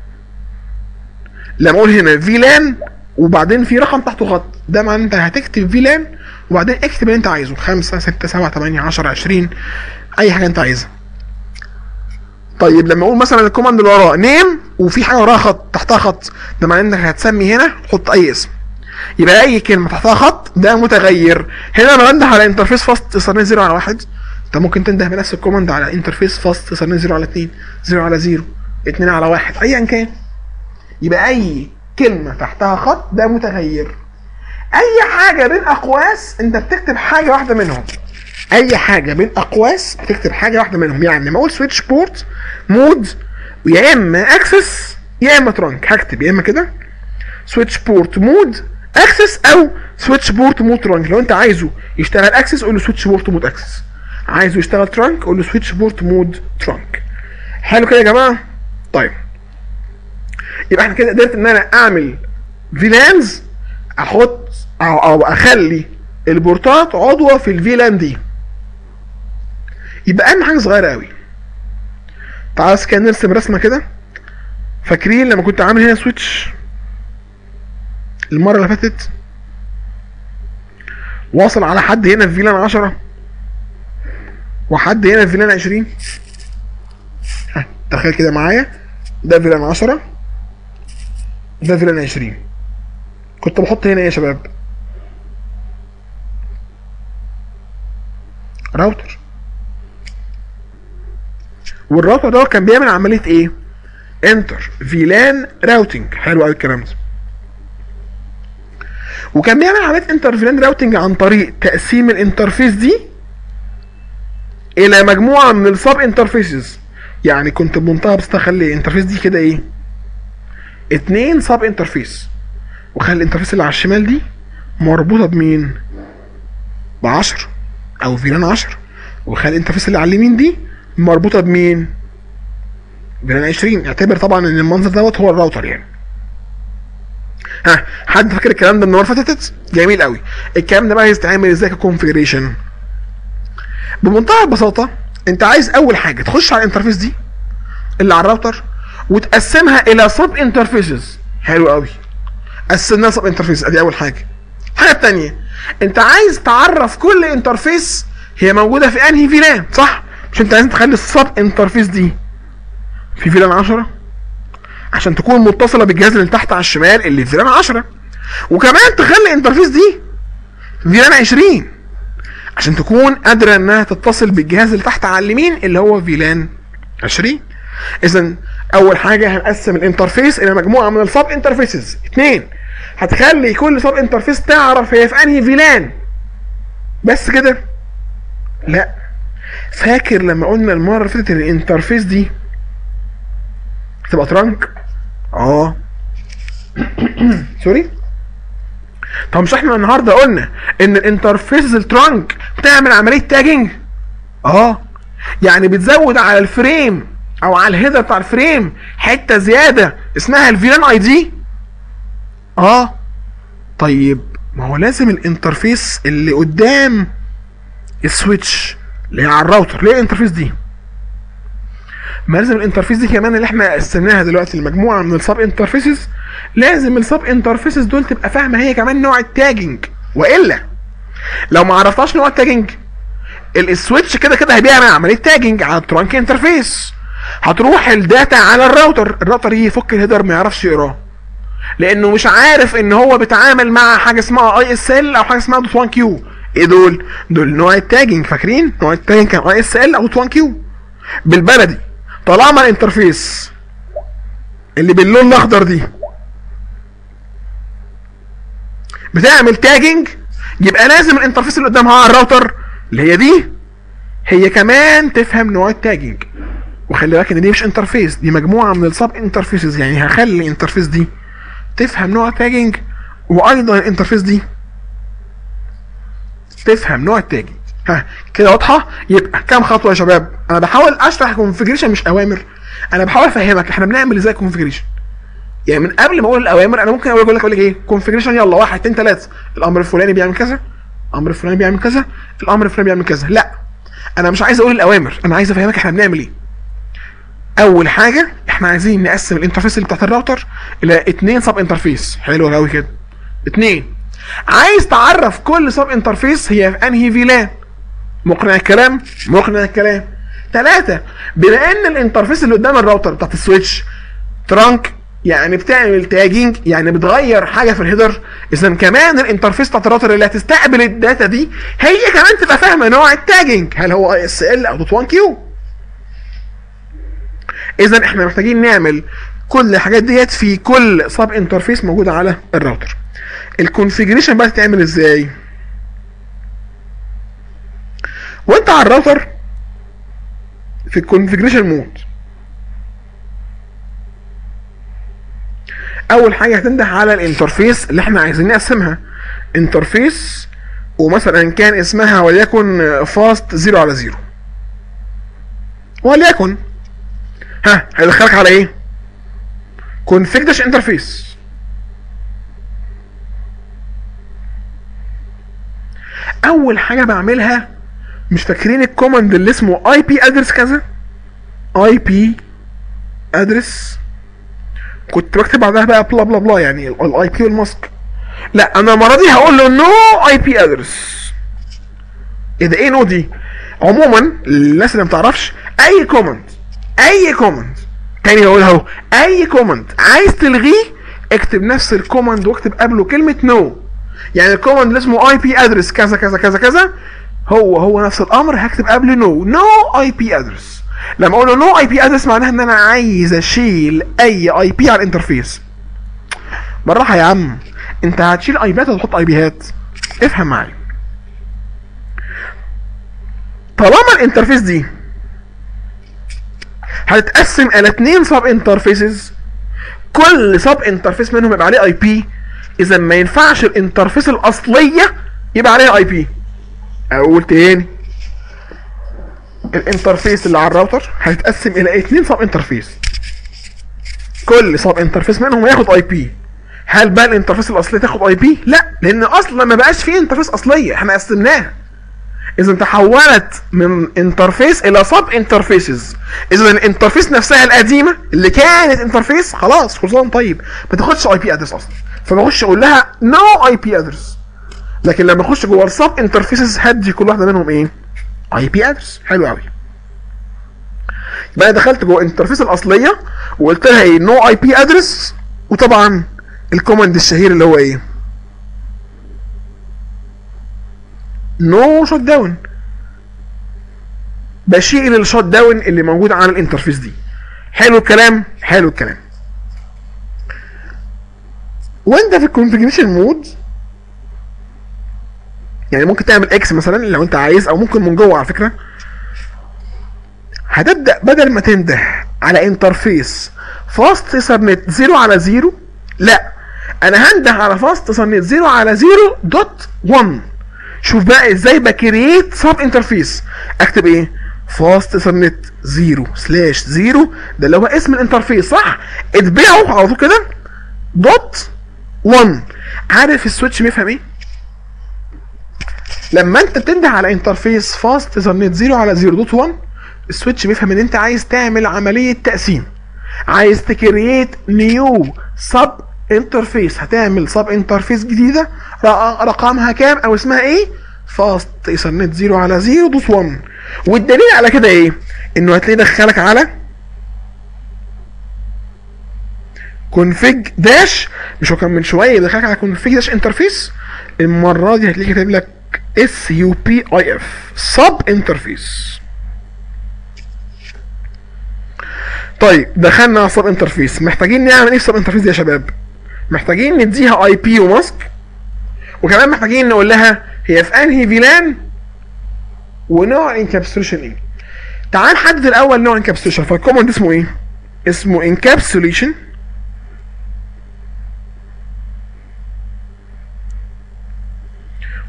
لما اقول هنا فيلان وبعدين في رقم تحته خط، ده معناه انت هتكتب فيلان وبعدين اكتب اللي انت عايزه، خمسة ستة سبعة تمانية عشرة عشرين، اي حاجه انت عايزها. طيب لما اقول مثلا الكوماند اللي وراه نيم وفي حاجه وراها خط تحتها خط، ده معناه انك هتسمي هنا حط اي اسم. يبقى اي كلمه تحتها خط ده متغير. هنا انا بنده على انترفيس فاست صار صفر على واحد، انت ممكن تنده بنفس الكوماند على انترفيس فاست صار صفر على اتنين، صفر على صفر، اتنين على واحد، ايا كان. يبقى اي كلمه تحتها خط ده متغير. اي حاجه بين اقواس انت بتكتب حاجه واحده منهم، اي حاجه بين اقواس بتكتب حاجه واحده منهم. يعني لما اقول سويتش بورت مود يا اما اكسس يا اما ترانك، هكتب يا اما كده سويتش بورت مود اكسس او سويتش بورت مود ترانك. لو انت عايزه يشتغل اكسس قول له سويتش بورت مود اكسس، عايزه يشتغل ترانك قول له سويتش بورت مود ترانك. حلو كده يا جماعه؟ طيب يبقى احنا كده قدرت ان انا اعمل فيلانز، احط او, أو اخلي البورتات عضوه في الفيلان دي. يبقى اهم حاجه صغيره قوي، تعالى كده نرسم رسمه كده. فاكرين لما كنت عامل هنا سويتش المره اللي فاتت واصل على حد هنا في فيلان عشرة وحد هنا في فيلان عشرين؟ ها تخيل كده معايا، ده فيلان عشرة ده فيلان عشرين. كنت بحط هنا ايه يا شباب؟ راوتر. والراوتر ده كان بيعمل عمليه ايه؟ انتر فيلان راوتنج. حلو قوي الكلام ده. وكان بيعمل عمليه انتر فيلان راوتنج عن طريق تقسيم الانترفيس دي الى مجموعه من السب انترفيسز. يعني كنت بمنتهى بس اخلي الانترفيس دي كده ايه؟ اتنين سب انترفيس، وخلي الانترفيس اللي على الشمال دي مربوطه بمين؟ ب عشرة او فيلان عشرة، وخلي الانترفيس اللي على اليمين دي مربوطه بمين؟ فيلان عشرين. اعتبر طبعا ان المنظر دوت هو الراوتر يعني. ها حد فاكر الكلام ده من المره اللي فاتت؟ جميل قوي. الكلام ده بقى هيستعمل ازاي ككونفيجريشن؟ بمنتهى البساطه انت عايز اول حاجه تخش على الانترفيس دي اللي على الراوتر وتقسمها الى سب انترفيسز. حلو قوي، قسمناها سب انترفيس، ادي اول حاجه. الحاجه الثانيه انت عايز تعرف كل انترفيس هي موجوده في انهي فيلان، صح؟ مش انت عايز تخلي السب انترفيس دي في فيلان عشرة عشان تكون متصله بالجهاز اللي تحت على الشمال اللي في فيلان عشرة، وكمان تخلي الانترفيس دي فيلان عشرين عشان تكون قادره انها تتصل بالجهاز اللي تحت على اليمين اللي هو فيلان عشرين. اذا اول حاجه هنقسم الانترفيس الى مجموعه من السب انترفيسز. اثنين، هتخلي كل سب انترفيس تعرف هي في انهي فيلان. بس كده؟ لا. فاكر لما قلنا المره اللي فاتت ان الانترفيس دي تبقى ترانك؟ اه سوري. طب مش احنا النهارده قلنا ان الانترفيس الترانك بتعمل عمليه تاجنج؟ اه يعني بتزود على الفريم او على الهيدر بتاع الفريم حته زياده اسمها الفيلان اي دي. اه طيب ما هو لازم الانترفيس اللي قدام السويتش اللي هي على الراوتر، ليه الانترفيس دي؟ ما لازم الانترفيس دي كمان اللي احنا قسمناها دلوقتي لمجموعه من السب انترفيسز، لازم السب انترفيسز دول تبقى فاهمه هي كمان نوع التاجنج، والا لو ما عرفتهاش نوع التاجنج السويتش كده كده هيبيعمل عمليه تاجنج على الترانك انترفيس. هتروح الداتا على الراوتر، الراوتر يفك الهيدر ما يعرفش يقراه لانه مش عارف ان هو بيتعامل مع حاجه اسمها اي اس ال او حاجه اسمها دوت واحد كيو. ايه دول؟ دول نوع التاجنج. فاكرين نوع التاجنج كان اي اس ال او دوت واحد كيو. بالبلدي طالما الانترفيس اللي باللون الاخضر دي بتعمل تاجنج يبقى لازم الانترفيس اللي قدامها على الراوتر اللي هي دي هي كمان تفهم نوع التاجنج. وخلي بالك ان دي مش انترفيس، دي مجموعه من السب انترفيسز. يعني هخلي الانترفيس دي تفهم نوع التاجنج وايضا الانترفيس دي تفهم نوع التاجنج. ها كده واضحه؟ يبقى كام خطوه يا شباب؟ انا بحاول اشرح كونفيجريشن مش اوامر، انا بحاول افهمك احنا بنعمل ازاي كونفيجريشن. يعني من قبل ما اقول الاوامر انا ممكن اقول لك اقول لك ايه كونفيجريشن، يلا واحد اتنين تلاته، الامر الفلاني بيعمل كذا، الامر الفلاني بيعمل كذا، الامر الفلاني بيعمل كذا. لا انا مش عايز اقول الاوامر، انا عايز افهمك احنا بنعمل ايه. اول حاجه احنا عايزين نقسم الانترفيس اللي بتاعت الراوتر الى اتنين سب انترفيس. حلو قوي كده. اتنين، عايز تعرف كل سب انترفيس هي في انهي فيلان. مقنع الكلام؟ مقنع الكلام. ثلاثة، بما ان الانترفيس اللي قدام الراوتر بتاعت السويتش ترانك يعني بتعمل تاجينج، يعني بتغير حاجه في الهيدر، اذا كمان الانترفيس بتاعت الراوتر اللي هتستقبل الداتا دي هي كمان تبقى فاهمه نوع التاجينج، هل هو اي اس ال او دوت واحد كيو. اذا احنا محتاجين نعمل كل الحاجات ديت في كل سب انترفيس موجوده على الراوتر. الكونفيجريشن بقى تتعمل ازاي؟ وانت على الراوتر في الكونفيجريشن مود، اول حاجه هتنده على الانترفيس اللي احنا عايزين نقسمها، انترفيس ومثلا كان اسمها وليكن فاست زيرو على زيرو، وليكن ها هيدخلك على ايه؟ config dash interface. اول حاجه بعملها، مش فاكرين الكوماند اللي اسمه اي بي ادرس كذا؟ اي بي ادرس كنت بكتب بعدها بقى بلا بلا بلا، يعني الاي بي والماسك. لا انا المره دي هقول له نو اي بي ادرس. ايه ده؟ ايه نو دي؟ عموما الناس اللي ما تعرفش، اي كوماند اي كوماند تاني هقولها اهو، اي كوماند عايز تلغيه اكتب نفس الكوماند واكتب قبله كلمه نو. يعني الكوماند اللي اسمه اي بي ادرس كذا كذا كذا كذا هو هو نفس الامر هكتب قبله نو، نو اي بي ادرس. لما اقول له نو اي بي ادرس معناها ان انا عايز اشيل اي اي بي على الانترفيس. بالراحه يا عم، انت هتشيل اي بيات ولا تحط اي بيات؟ افهم معايا. طالما الانترفيس دي هتتقسم الى اتنين سب انترفيسز، كل سب انترفيس منهم يبقى عليه اي بي، اذا ما ينفعش الانترفيس الاصليه يبقى عليها اي بي. اقول تاني، الانترفيس اللي على الراوتر هيتقسم الى اتنين سب انترفيس، كل سب انترفيس منهم هياخد اي بي. هل بقى الانترفيس الاصليه تاخد اي بي؟ لا، لان اصلا ما بقاش فيه انترفيس اصليه، احنا قسمناها. اذا تحولت من انترفيس الى سب انترفيسز. اذا الانترفيس نفسها القديمه اللي كانت انترفيس خلاص خلصان، طيب ما تاخدش اي بي ادرس اصلا، فبخش اقول لها نو اي بي ادرس. لكن لما اخش جوه السب انترفيسز هدي كل واحده منهم ايه؟ اي بي ادرس. حلو قوي. يبقى انا دخلت جوه الانترفيس الاصليه وقلت لها ايه؟ نو اي بي ادرس. وطبعا الكوماند الشهير اللي هو ايه؟ نو شوت داون. بشيل الشوت داون اللي موجود على الانترفيس دي. حلو الكلام؟ حلو الكلام. وانت في الكونفيجريشن مود يعني ممكن تعمل اكس مثلا لو انت عايز، او ممكن من جوه على فكره. هتبدا بدل ما تنده على انترفيس فاست ايثرنت زيرو على زيرو، لا انا هنده على فاست ايثرنت زيرو على زيرو دوت واحد. شوف بقى ازاي بكريت سب انترفيس. اكتب ايه؟ فاست ايثرنت زيرو سلاش زيرو، ده اللي هو اسم الانترفيس صح؟ اتبعه على طول كده دوت واحد. عارف السويتش بيفهم ايه؟ لما انت بتنده على انترفيس فاست ايثرنت زيرو على زيرو دوت واحد، السويتش بيفهم ان انت عايز تعمل عمليه تقسيم، عايز تكريت نيو سب انترفيس، هتعمل سب انترفيس جديده رقمها كام او اسمها ايه؟ فاست ايثرنت زيرو على زيرو دوت واحد. والدليل على كده ايه؟ انه هتلاقيه دخلك على كونفيج داش، مش هو كان من شويه دخلك على كونفيج داش انترفيس؟ المره دي هتلاقيه كاتب لك اس يو بي اي اف سب انترفيس. طيب دخلنا على سب انترفيس، محتاجين نعمل ايه في سب انترفيس دي يا شباب؟ محتاجين نديها اي بي وماسك، وكمان محتاجين نقول لها هي في انهي فيلان ونوع انكابسوليشن ايه. تعال نحدد الاول نوع انكابسوليشن. فالكوماند اسمه ايه؟ اسمه انكابسوليشن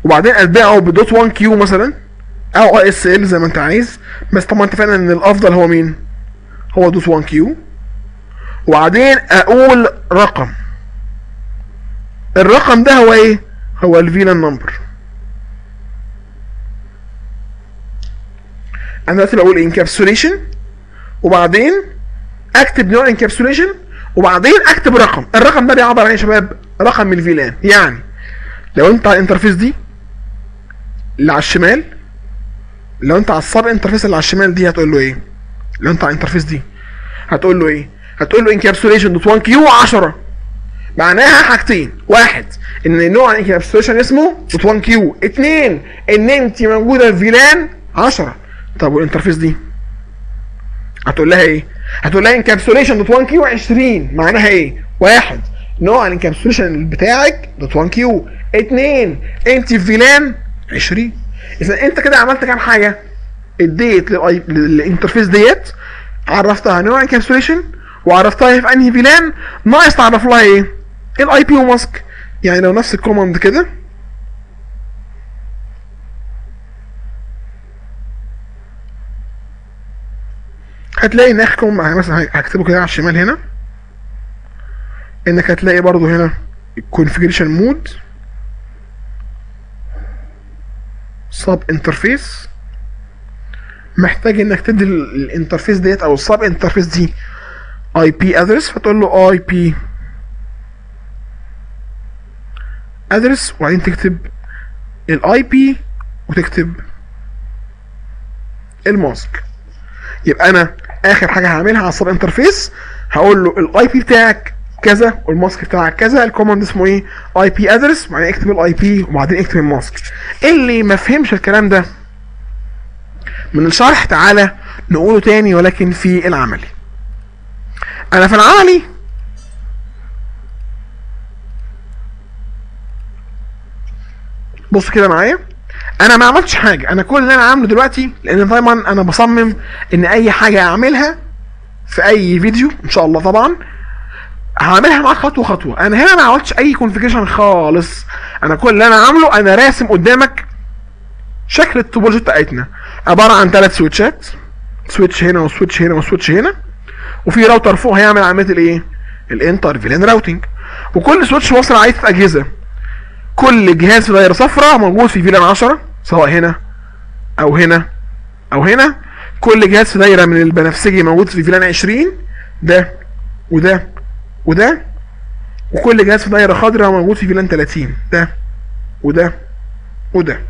وبعدين اتبعه بدوت واحد كيو مثلا او اي اس ال زي ما انت عايز، بس طبعا اتفقنا ان الافضل هو مين؟ هو دوت واحد كيو. وبعدين اقول رقم، الرقم ده هو ايه؟ هو الفيلان نمبر. انا دلوقتي بقول انكابسوليشن وبعدين اكتب نوع انكابسوليشن وبعدين اكتب رقم، الرقم ده بيعبر عن ايه يا شباب؟ رقم من الفيلان. يعني لو انت على الانترفيس دي اللي على الشمال، لو انت على السب انترفيس اللي على الشمال دي هتقول له ايه؟ لو انت على الانترفيس دي هتقول له ايه؟ هتقول له انكابسوليشن دوت واحد كيو عشرة. معناها حاجتين، واحد ان نوع الانكابسوليشن اسمه دوت واحد كيو، اتنين ان انت موجوده في فيلان عشرة. طب والانترفيس دي هتقول لها ايه؟ هتقول لها انكابسوليشن دوت واحد كيو عشرين. معناها ايه؟ واحد نوع الانكابسوليشن بتاعك دوت واحد كيو، اتنين انت في فيلان عشرين. اذا انت كده عملت كام حاجه؟ اديت للانترفيس ديت، عرفتها نوع انكابسوليشن وعرفتها في انهي فيلان، ناقص تعرف لها ايه؟ الاي بي وماسك. يعني لو نفس الكوماند كده هتلاقي ان اخر مثلا هكتبه كده على الشمال هنا، انك هتلاقي برضو هنا الكونفيجريشن مود سب انترفيس، محتاج انك تدي الانترفيس ديت او السب انترفيس دي اي بي ادرس، فتقول له اي بي ادرس وبعدين تكتب الاي بي وتكتب الماسك. يبقى انا اخر حاجه هعملها على السب انترفيس هقول له الاي بي بتاعك كذا والماسك بتاعك كذا، الكوماند اسمه ايه؟ اي بي ادرس، وبعدين اكتب الاي بي وبعدين اكتب الماسك. اللي ما فهمش الكلام ده من الشرح تعالى نقوله تاني ولكن في العملي. انا في العملي بص كده معايا، انا ما عملتش حاجه، انا كل اللي انا عامله دلوقتي، لان طبعا انا بصمم ان اي حاجه اعملها في اي فيديو ان شاء الله طبعا هعملها معاك خطوه خطوه. انا هنا ما عملتش اي كونفيجريشن خالص، انا كل اللي انا عامله انا راسم قدامك شكل التوبولوجي بتاعتنا عباره عن ثلاث سويتشات، سويتش هنا وسويتش هنا وسويتش هنا، وفي راوتر فوق هيعمل عمليه الايه؟ الانتر فيلان راوتنج. وكل سويتش واصل على عدة اجهزه، كل جهاز في دايره صفراء موجود في فيلان عشرة سواء هنا او هنا او هنا، كل جهاز في دايره من البنفسجي موجود في فيلان عشرين، ده وده وده، وكل جهاز في دايره خضراء موجود في فيلان ثلاثين، ده وده وده.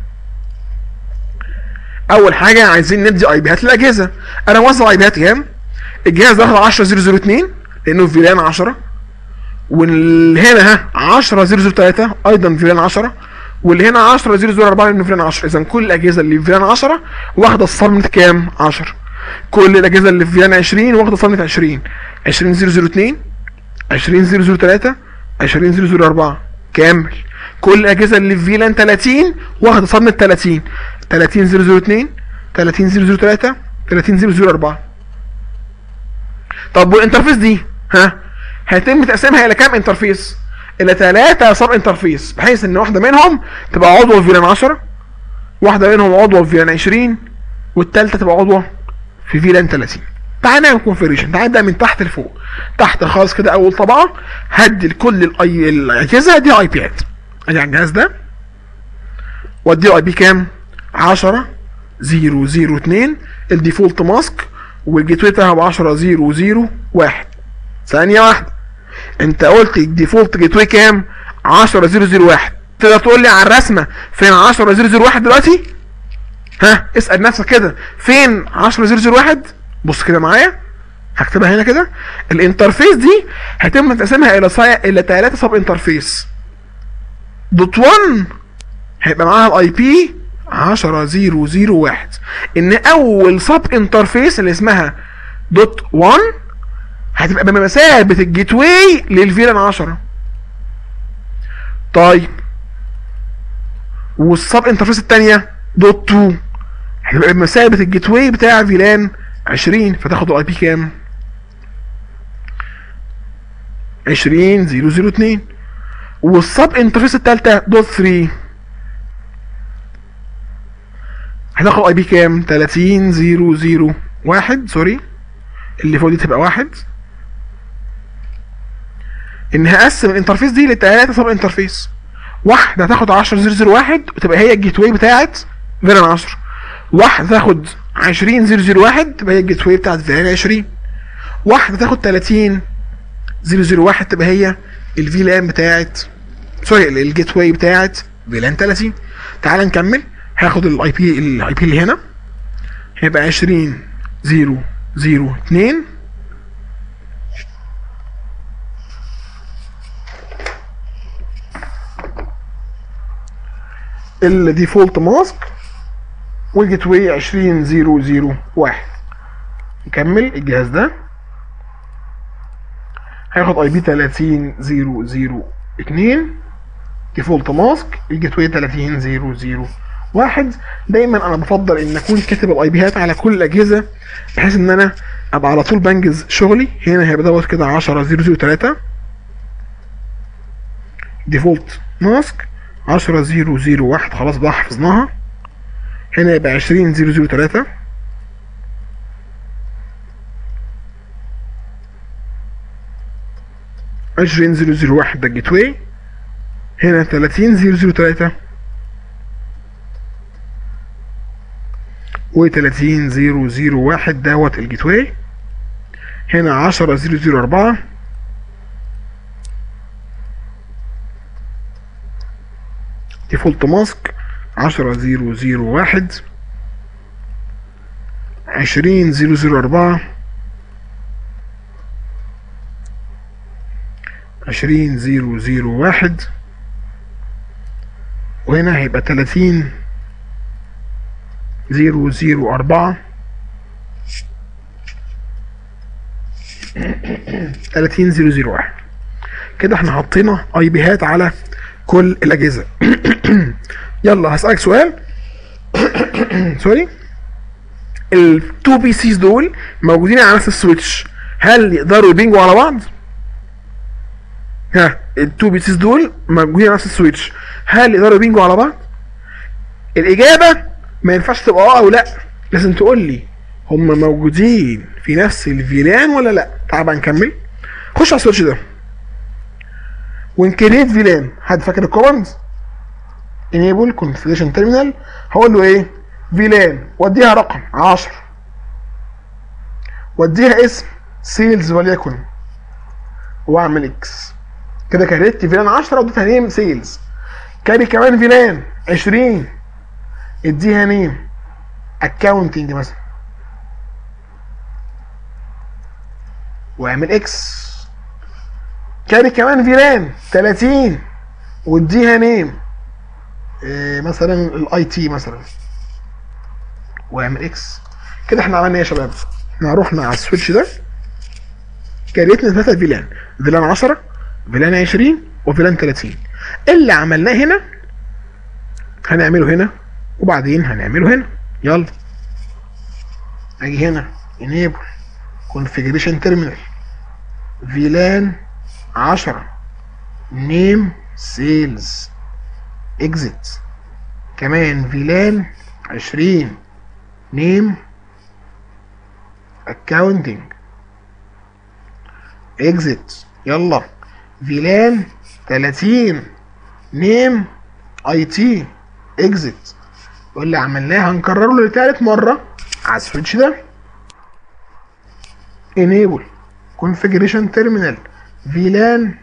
اول حاجه عايزين ندي اي بيات للاجهزه. انا موزع اي بيات كام؟ الجهاز ده عشرة صفر صفر اتنين لانه في فيلان عشرة، واللي هنا ها عشرة صفر صفر تلاتة ايضا في فيلان عشرة، واللي هنا عشرة صفر صفر اربعة لانه في فيلان عشرة. اذا كل الاجهزه اللي في فيلان عشرة واخده الصرمه كام؟ عشرة. كل الاجهزه اللي في فيلان عشرين واخده صرمه عشرين، عشرين صفر صفر اتنين، عشرين صفر صفر تلاتة، عشرين صفر صفر اربعة كامل. كل الاجهزه اللي في فيلان تلاتين واخده صرمه تلاتين، تلاتين صفر صفر اتنين، تلاتين صفر صفر تلاتة، تلاتين صفر صفر اربعة. طب والانترفيس دي ها هيتم تقسيمها الى كام انترفيس؟ الى ثلاثة سب انترفيس، بحيث ان واحده منهم تبقى عضوه في فيلان عشرة، واحده منهم عضوه في فيلان عشرين، والثالثه تبقى عضوه في فيلان تلاتين. تعال نعمل كونفيجريشن، تعال نبدا من تحت لفوق. تحت خالص كده اول طبقه هدي لكل الاي الاجهزه دي اي بيات. ادي على الجهاز ده وادي اي بي كام؟ عشرة صفر صفر اتنين الديفولت ماسك، والجيت واي بتاعها عشرة صفر صفر واحد. ثانيه واحده، انت قلت الديفولت جيت واي كام؟ عشرة صفر صفر واحد. تقدر تقول لي على الرسمه فين عشرة صفر صفر واحد دلوقتي؟ ها اسال نفسك كده فين عشرة صفر صفر واحد؟ بص كده معايا، هكتبها هنا كده. الانترفيس دي هيتم تقسيمها الى صي... الى ثلاثة سب انترفيس. دوت واحد هيبقى معاها الاي بي عشرة صفر صفر واحد، ان اول سب انترفيس اللي اسمها دوت واحد هتبقى بمثابه الجيت واي للفيلان عشرة. طيب والسب انترفيس الثانيه دوت اتنين هتبقى بمثابه الجيت واي بتاع فيلان عشرين، فتاخد الاي بي كام؟ عشرين صفر صفر اتنين. والسب انترفيس الثالثه دوت تلاتة هتاخد اي بي كام؟ تلاتين زيرو زيرو واحد، سوري اللي فوق دي تبقى واحد. ان هقسم الانترفيس دي لتلاتة سب انترفيس. واحده هتاخد عشرة زيرو زيرو واحد وتبقى هي الجيت واي بتاعت فيلان عشرة. واحده تاخد عشرين زيرو زيرو واحد تبقى هي الجيت واي بتاعت فيلان عشرين. واحده تاخد تلاتين زيرو زيرو واحد تبقى هي الفيلان بتاعت سوري الجيت واي بتاعت فيلان تلاتين. تعال نكمل. هاخد الاي بي الاي بي اللي هنا هيبقى عشرين زيرو زيرو اتنين الديفولت ماسك والجيت واي عشرين زيرو زيرو واحد. نكمل. الجهاز ده هياخد اي بي تلاتين زيرو زيرو اتنين ديفولت ماسك الجيت واي تلاتين زيرو زيرو واحد. دايما انا بفضل ان اكون كاتب الاي بيات على كل الاجهزه بحيث ان انا ابقى على طول بنجز شغلي. هنا هيبقى دوت كده عشرة زيرو زيرو تلاتة ديفولت ماسك عشرة زيرو زيرو واحد، خلاص بقى حفظناها. هنا يبقى عشرين زيرو زيرو تلاتة عشرين زيرو زيرو واحد ده الجيت واي. هنا تلاتين زيرو زيرو تلاتة و تلاتين زيرو زيرو واحد دوت الجيت واي. هنا عشرة زيرو زيرو أربعة ديفولت ماسك عشرة زيرو زيرو واحد عشرين زيرو زيرو أربعة عشرين زيرو زيرو واحد. وهنا هيبقى تلاتين زيرو زيرو أربعة تلاتين زيرو زيرو واحد. كده احنا حطينا اي بيهات على كل الاجهزه. يلا هسألك سؤال. سوري. التو بي سيز دول موجودين على نفس السويتش، هل يقدروا يبينجوا على بعض؟ ها التو بي سيز دول موجودين على نفس السويتش، هل يقدروا يبينجوا على بعض؟ الاجابه ما ينفعش تبقى اه او لا، لازم تقول لي هم موجودين في نفس الفيلان ولا لا. تعال بقى نكمل. خش على السويتش ده ونكريت فيلان. حد فاكر الكوماند؟ enable configuration terminal. هقول له ايه؟ فيلان واديها رقم عشرة واديها اسم سيلز وليكن واعمل اكس. كده كريت فيلان عشرة واديتها نيم سيلز. كاري كمان فيلان عشرين اديها نيم اكاونتنج مثلا واعمل اكس. كاري كمان فيلان تلاتين واديها نيم إيه مثلا الاي تي مثلا واعمل اكس. كده احنا عملنا ايه يا شباب؟ احنا رحنا على السويتش ده كريتنا ثلاثة فيلان، فيلان عشرة فيلان عشرين وفيلان تلاتين. اللي عملناه هنا هنعمله هنا وبعدين هنعمله هنا. يلا اجي هنا enable configuration terminal فيلان عشرة name sales exit. كمان فيلان عشرين name accounting exit. يلا فيلان تلاتين name اي تي exit. واللي عملناه هنكرره لتالت مرة على السويتش ده enable configuration terminal فيلان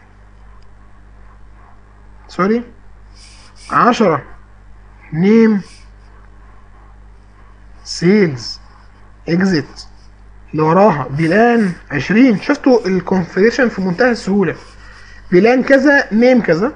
سوري عشرة name sales exit. اللي وراها فيلان عشرين. شفتوا الكونفيجريشن في منتهى السهولة. فيلان كذا نيم كذا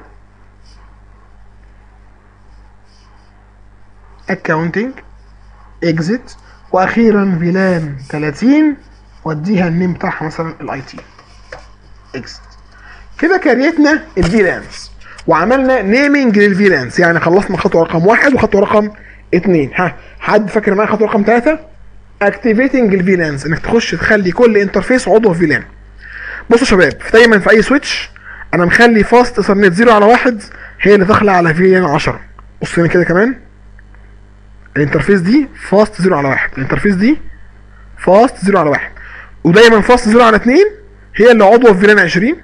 accounting exit. واخيرا فيلان تلاتين واديها النيم بتاعها مثلا الاي تي exit. كده كريتنا الفيلانس وعملنا نيمينج للفيلانس، يعني خلصنا خطوه رقم واحد وخطوه رقم اتنين. ها حد فاكر معايا خطوه رقم تلاته؟ اكتيفيتنج الفيلانس، انك تخش تخلي كل انترفيس عضو فيلان. بصوا يا شباب، دايما في اي سويتش انا مخلي فاست ايثرنت زيرو على واحد هي اللي داخله على فيلان عشرة. بص هنا كده كمان الانترفيس دي فاست صفر على واحد، الانترفيس دي فاست صفر على واحد، ودايما فاست صفر على اتنين هي اللي عضوه في فيلان عشرين،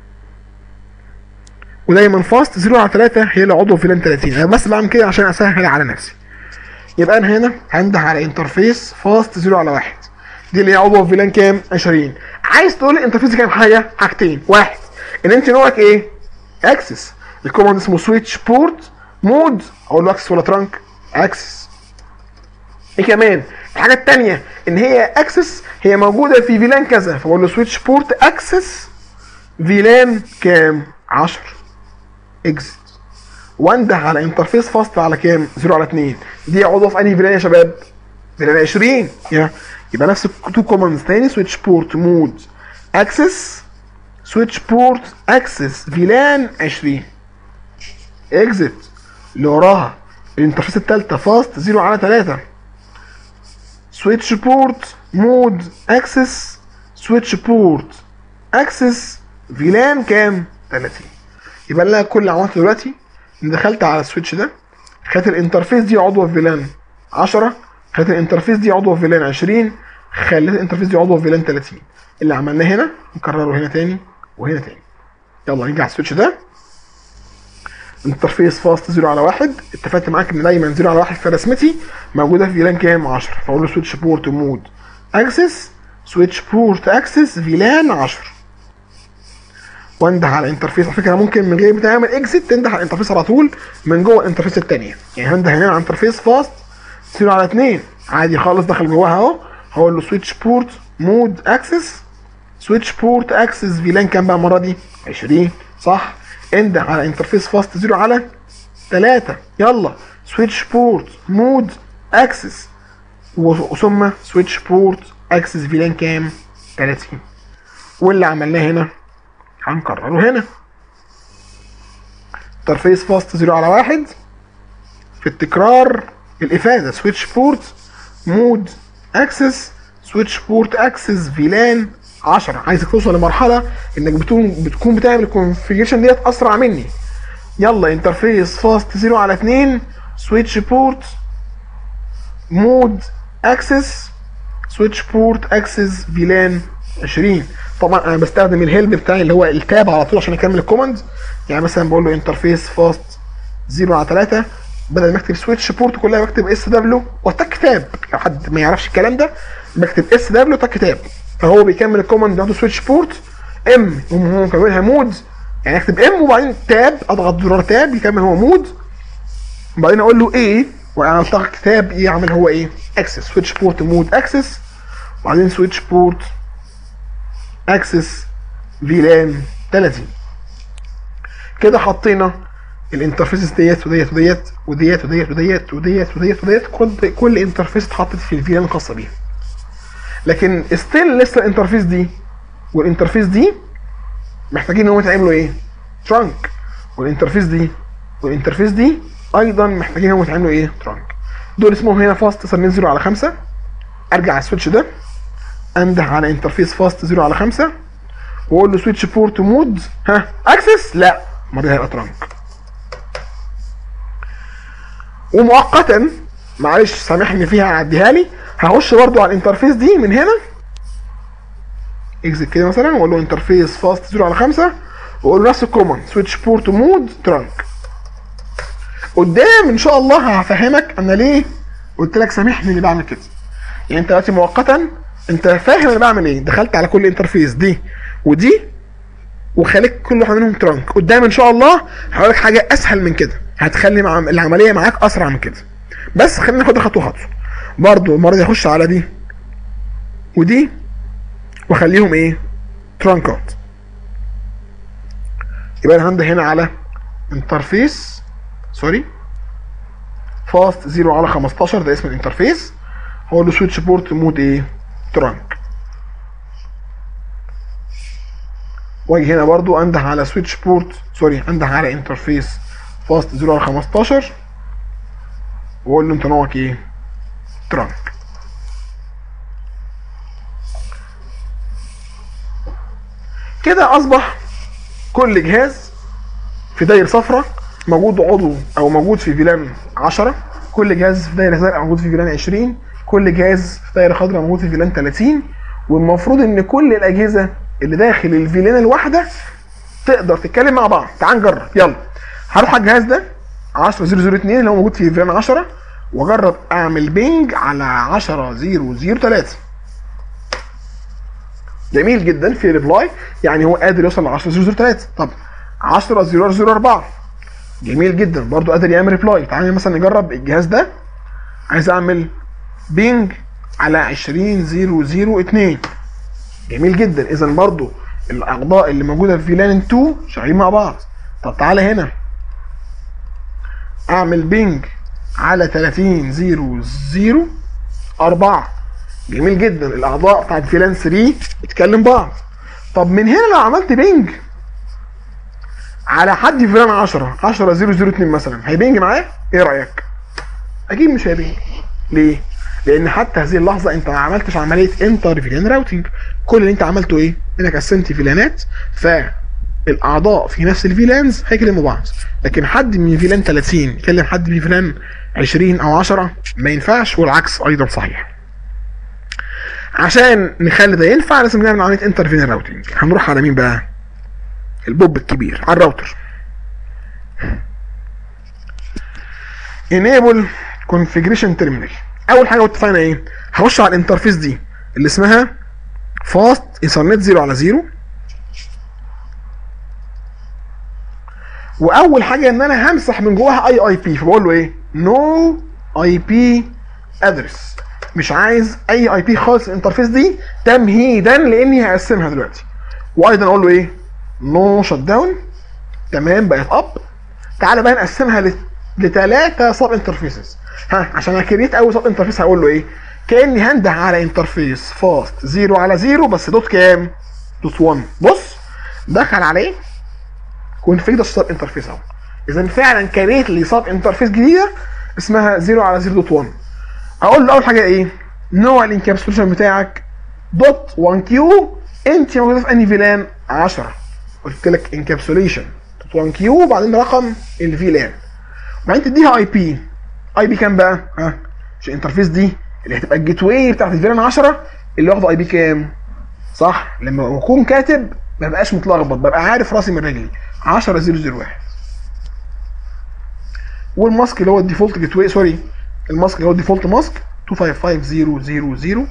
ودايما فاست صفر على تلاتة هي اللي عضوه في فيلان تلاتين. انا بس بعمل كده عشان اسهل على نفسي. يبقى انا هنا هنده على انترفيس فاست صفر على واحد، دي اللي هي عضوه في فيلان كام؟ عشرين. عايز تقول لي الانترفيس دي كام حاجه؟ حاجتين. واحد، ان انت نوعك ايه؟ اكسس. الكوماند اسمه سويتش بورت مود، اقول له اكسس ولا ترانك؟ اكسس. ايه كمان؟ الحاجه الثانيه ان هي اكسس هي موجوده في فيلان كذا، فبقول له سويتش بورت اكسس فيلان كام؟ عشرة. اكزت. وانده على انترفيس فاست على كام؟ صفر على اتنين، دي عضوه في انهي فيلان يا شباب؟ فيلان عشرين. يبقى نفس التو كوماندز تاني، سويتش بورت مود اكسس، سويتش بورت اكسس فيلان عشرين. اكزت. اللي وراها الانترفيس الثالثه فاست صفر على تلاتة، سويتش بورت مود اكسس، سويتش بورت اكسس فيلان كام؟ تلاتين. يبقى انا كل اللي عملته دلوقتي ان دخلت على السويتش ده، خدت الانترفيس دي عضوه في فيلان عشرة، خدت الانترفيس دي عضوه في فيلان عشرين، خليت الانترفيس دي عضوه في فيلان تلاتين. اللي عملناه هنا نكرره هنا تاني وهنا تاني. يلا نيجي على السويتش ده، انترفيس فاست صفر على واحد، اتفقت معاك ان دايما صفر على واحد في رسمتي موجوده في فيلان كام؟ عشرة، فاقول له سويتش بورت مود اكسس، سويتش بورت اكسس فيلان عشرة، وانده على انترفيس. على فكره ممكن من غير ما تعمل اكزيت تنده على الانترفيس على طول من جوه الانترفيس الثانيه، يعني هنده هنا على انترفيس فاست صفر على اتنين عادي خالص، دخل جواها اهو، هقول له سويتش بورت مود اكسس، سويتش بورت اكسس فيلان كام بقى المره دي؟ عشرين، صح؟ انده على انترفيس فاست صفر على تلاتة، يلا سويتش بورت مود اكسس وثم سويتش بورت اكسس فيلان كام؟ تلاتين. واللي عملناه هنا هنكرره هنا، انترفيس فاست صفر على واحد، في التكرار الافاده سويتش بورت مود اكسس، سويتش بورت اكسس فيلان عشرة. عايزك توصل لمرحله انك بتكون بتكون بتعمل الكونفيجريشن ديت اسرع مني. يلا انترفيس فاست صفر على اتنين، سويتش بورت مود اكسس، سويتش بورت اكسس فيلان عشرين. طبعا انا بستخدم الهيلب بتاعي اللي هو التاب على طول عشان اكمل الكوماند. يعني مثلا بقول له انترفيس فاست صفر على تلاتة، بدل ما اكتب سويتش بورت كلها بكتب اس دبليو وتك تاب. لو حد ما يعرفش الكلام ده بكتب اس دبليو تك تاب، فهو بيكمل الكوماند بتاعته سويتش بورت ام، هو مكملها مود، يعني اكتب ام وبعدين تاب، اضغط زرار تاب يكمل هو مود، وبعدين اقول له ايه وانا اضغط تاب ايه يعمل هو ايه؟ اكسس، سويتش بورت مود اكسس، وبعدين سويتش بورت اكسس فيلان تلاتين. كده حطينا الانترفيسز ديت وديت وديت وديت وديت وديت وديت وديت وديت كل كل انترفيس اتحطت في الفيلان الخاصه بيها. لكن ستيل لسه الانترفيس دي والانترفيس دي محتاجين ان هم يتعملوا ايه؟ ترانك. والانترفيس دي والانترفيس دي ايضا محتاجين ان هم يتعملوا ايه؟ ترانك. دول اسمهم هنا فاست صفر على خمسة. ارجع على السويتش ده، انده على انترفيس فاست صفر على خمسة واقول له سويتش بورت مود ها اكسس، لا المره دي هيبقى ترانك. ومؤقتا معلش سامحني فيها اعديها لي، هخش برضو على الانترفيس دي من هنا اكزت كده مثلا واقول له انترفيس فاست صفر على خمسة واقول له نفس الكوماند سويتش بورت مود ترانك. قدام ان شاء الله هفهمك انا ليه قلت لك سامحني اللي بعمل كده. يعني انت دلوقتي مؤقتا انت فاهم انا بعمل ايه، دخلت على كل انترفيس دي ودي وخليك كل واحد منهم ترانك. قدام ان شاء الله هقول لك حاجه اسهل من كده هتخلي مع العمليه معاك اسرع من كده، بس خلينا ناخدها خطوه خطوه. برضو المره دي اخش على دي ودي واخليهم ايه؟ ترانكات. يبقى انا عندي هنا على انترفيس سوري فاست صفر على خمستاشر، ده اسم الانترفيس، هقول له سويتش بورت مود ايه؟ ترانك. واجي هنا برضو انده على سويتش بورت سوري انده على انترفيس فاست صفر على خمستاشر واقول له انت نوعك ايه؟ ترانك. كده اصبح كل جهاز في داير صفرة موجود عضو او موجود في فيلان عشرة كل جهاز في دايره زرقاء موجود في فيلان عشرين، كل جهاز في دايره خضراء موجود في فيلان ثلاثين. والمفروض ان كل الاجهزه اللي داخل الفيلان الواحده تقدر تتكلم مع بعض. تعال نجرب يلا. هروح على الجهاز ده عشرة صفر صفر اتنين اللي هو موجود في فيلان عشرة، واجرب اعمل بينج على عشرة صفر صفر تلاتة. جميل جدا، في ريبلاي، يعني هو قادر يوصل ل عشرة صفر صفر تلاتة. طب عشرة صفر صفر اربعة، جميل جدا برضو قادر يعمل ريبلاي. تعالى مثلا نجرب الجهاز ده، عايز اعمل بينج على عشرين صفر صفر اتنين. جميل جدا، اذا برضو الاعضاء اللي موجوده في فيلان اتنين شغالين مع بعض. طب تعالى هنا اعمل بينج على تلاتين صفر صفر اربعة. جميل جدا، الاعضاء بتاعت فيلان تلاتة بتكلم بعض. طب من هنا لو عملت بينج على حد في فيلان عشرة عشرة صفر صفر اتنين مثلا، هيبينج معاه؟ ايه رايك؟ اكيد مش هيبينج. ليه؟ لان حتى هذه اللحظه انت ما عملتش عمليه انتر فيلان راوتنج. كل اللي انت عملته ايه؟ انك قسمت فيلانات، فالاعضاء في نفس الفيلانز هيكلموا بعض. لكن حد من فيلان تلاتين يكلم حد من فيلان عشرين او عشرة ما ينفعش، والعكس ايضا صحيح. عشان نخلي ده ينفع لازم نعمل عمليه انتر فيلان راوتنج. هنروح على مين بقى؟ البوب الكبير، على الراوتر. enable configuration terminal. اول حاجه اتفقنا ايه؟ هخش على الانترفيس دي اللي اسمها فاست ايثرنت صفر على صفر. واول حاجه ان انا همسح من جواها اي اي بي، فبقول له ايه؟ نو اي بي ادرس. مش عايز اي اي بي خالص الانترفيس دي تمهيدا لاني هقسمها دلوقتي. وايضا اقول له ايه؟ نو شت داون. تمام، بقت اب. تعالى بقى نقسمها لثلاثه سب انترفيسز. ها، عشان اكريت اول سب انترفيس هقول له ايه؟ كاني هنده على انترفيس فاست صفر على صفر بس دوت كام؟ دوت واحد. بص دخل عليه كونفيجر سب انترفيس اهو. اذا فعلا كريت لي سب انترفيس جديده اسمها صفر على صفر دوت واحد. اقول له اول حاجه ايه؟ نوع الانكابسوليشن بتاعك دوت واحد كيو. انت موجوده في انهي فيلان؟ عشرة. قلت لك انكابسوليشن دوت واحد كيو وبعدين رقم الفيلان، وبعدين تديها اي بي. اي بي كام بقى؟ ها، مش الانترفيس دي اللي هتبقى الجيت واي بتاعت الفيلان عشرة اللي واخده اي بي كام؟ صح؟ لما بكون كاتب ما بقاش متلخبط، ببقى عارف راسي من رجلي. عشرة صفر صفر واحد. والماسك اللي هو الديفولت جيت واي، سوري، الماسك اللي هو الديفولت ماسك اتنين خمسة خمسة صفر صفر صفر.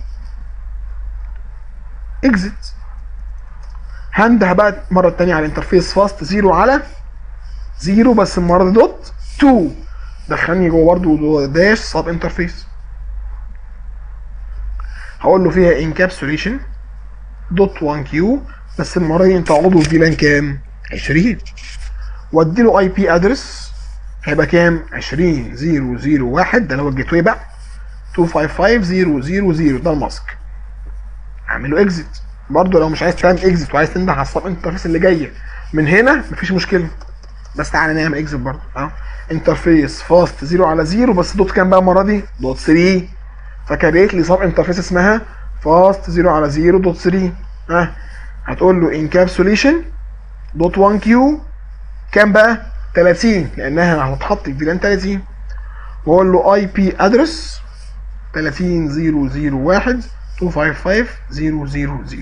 اكزيت. هنده بقى المره الثانيه على الانترفيس فاست صفر على صفر بس المره دي دوت اتنين. دخلني جوه برضه داش سب انترفيس. هقول له فيها انكابسوليشن دوت واحد كيو بس المره دي انت عضو فيلان كام؟ عشرين. وادي له اي بي ادرس هيبقى كام؟ عشرين صفر صفر واحد، ده اللي هو الجيت واي بقى. اتنين خمسة خمسة صفر صفر صفر ده الماسك. اعمل له اكزيت. برضه لو مش عايز تعمل اكزيت وعايز تنده على السب انترفيس اللي جايه من هنا مفيش مشكله، بس تعالى نعمل اكزيت برضه. اه انترفيس فاست صفر على صفر بس دوت كام بقى المره دي؟ دوت تلاتة. فكريت لي سب انترفيس اسمها فاست صفر على صفر دوت تلاتة. ها، هتقول له انكابسوليشن دوت واحد كيو كام بقى؟ تلاتين، لانها هتتحط في فيلان تلاتين. واقول له اي بي ادرس تلاتين صفر صفر واحد اتنين خمسة خمسة صفر صفر صفر.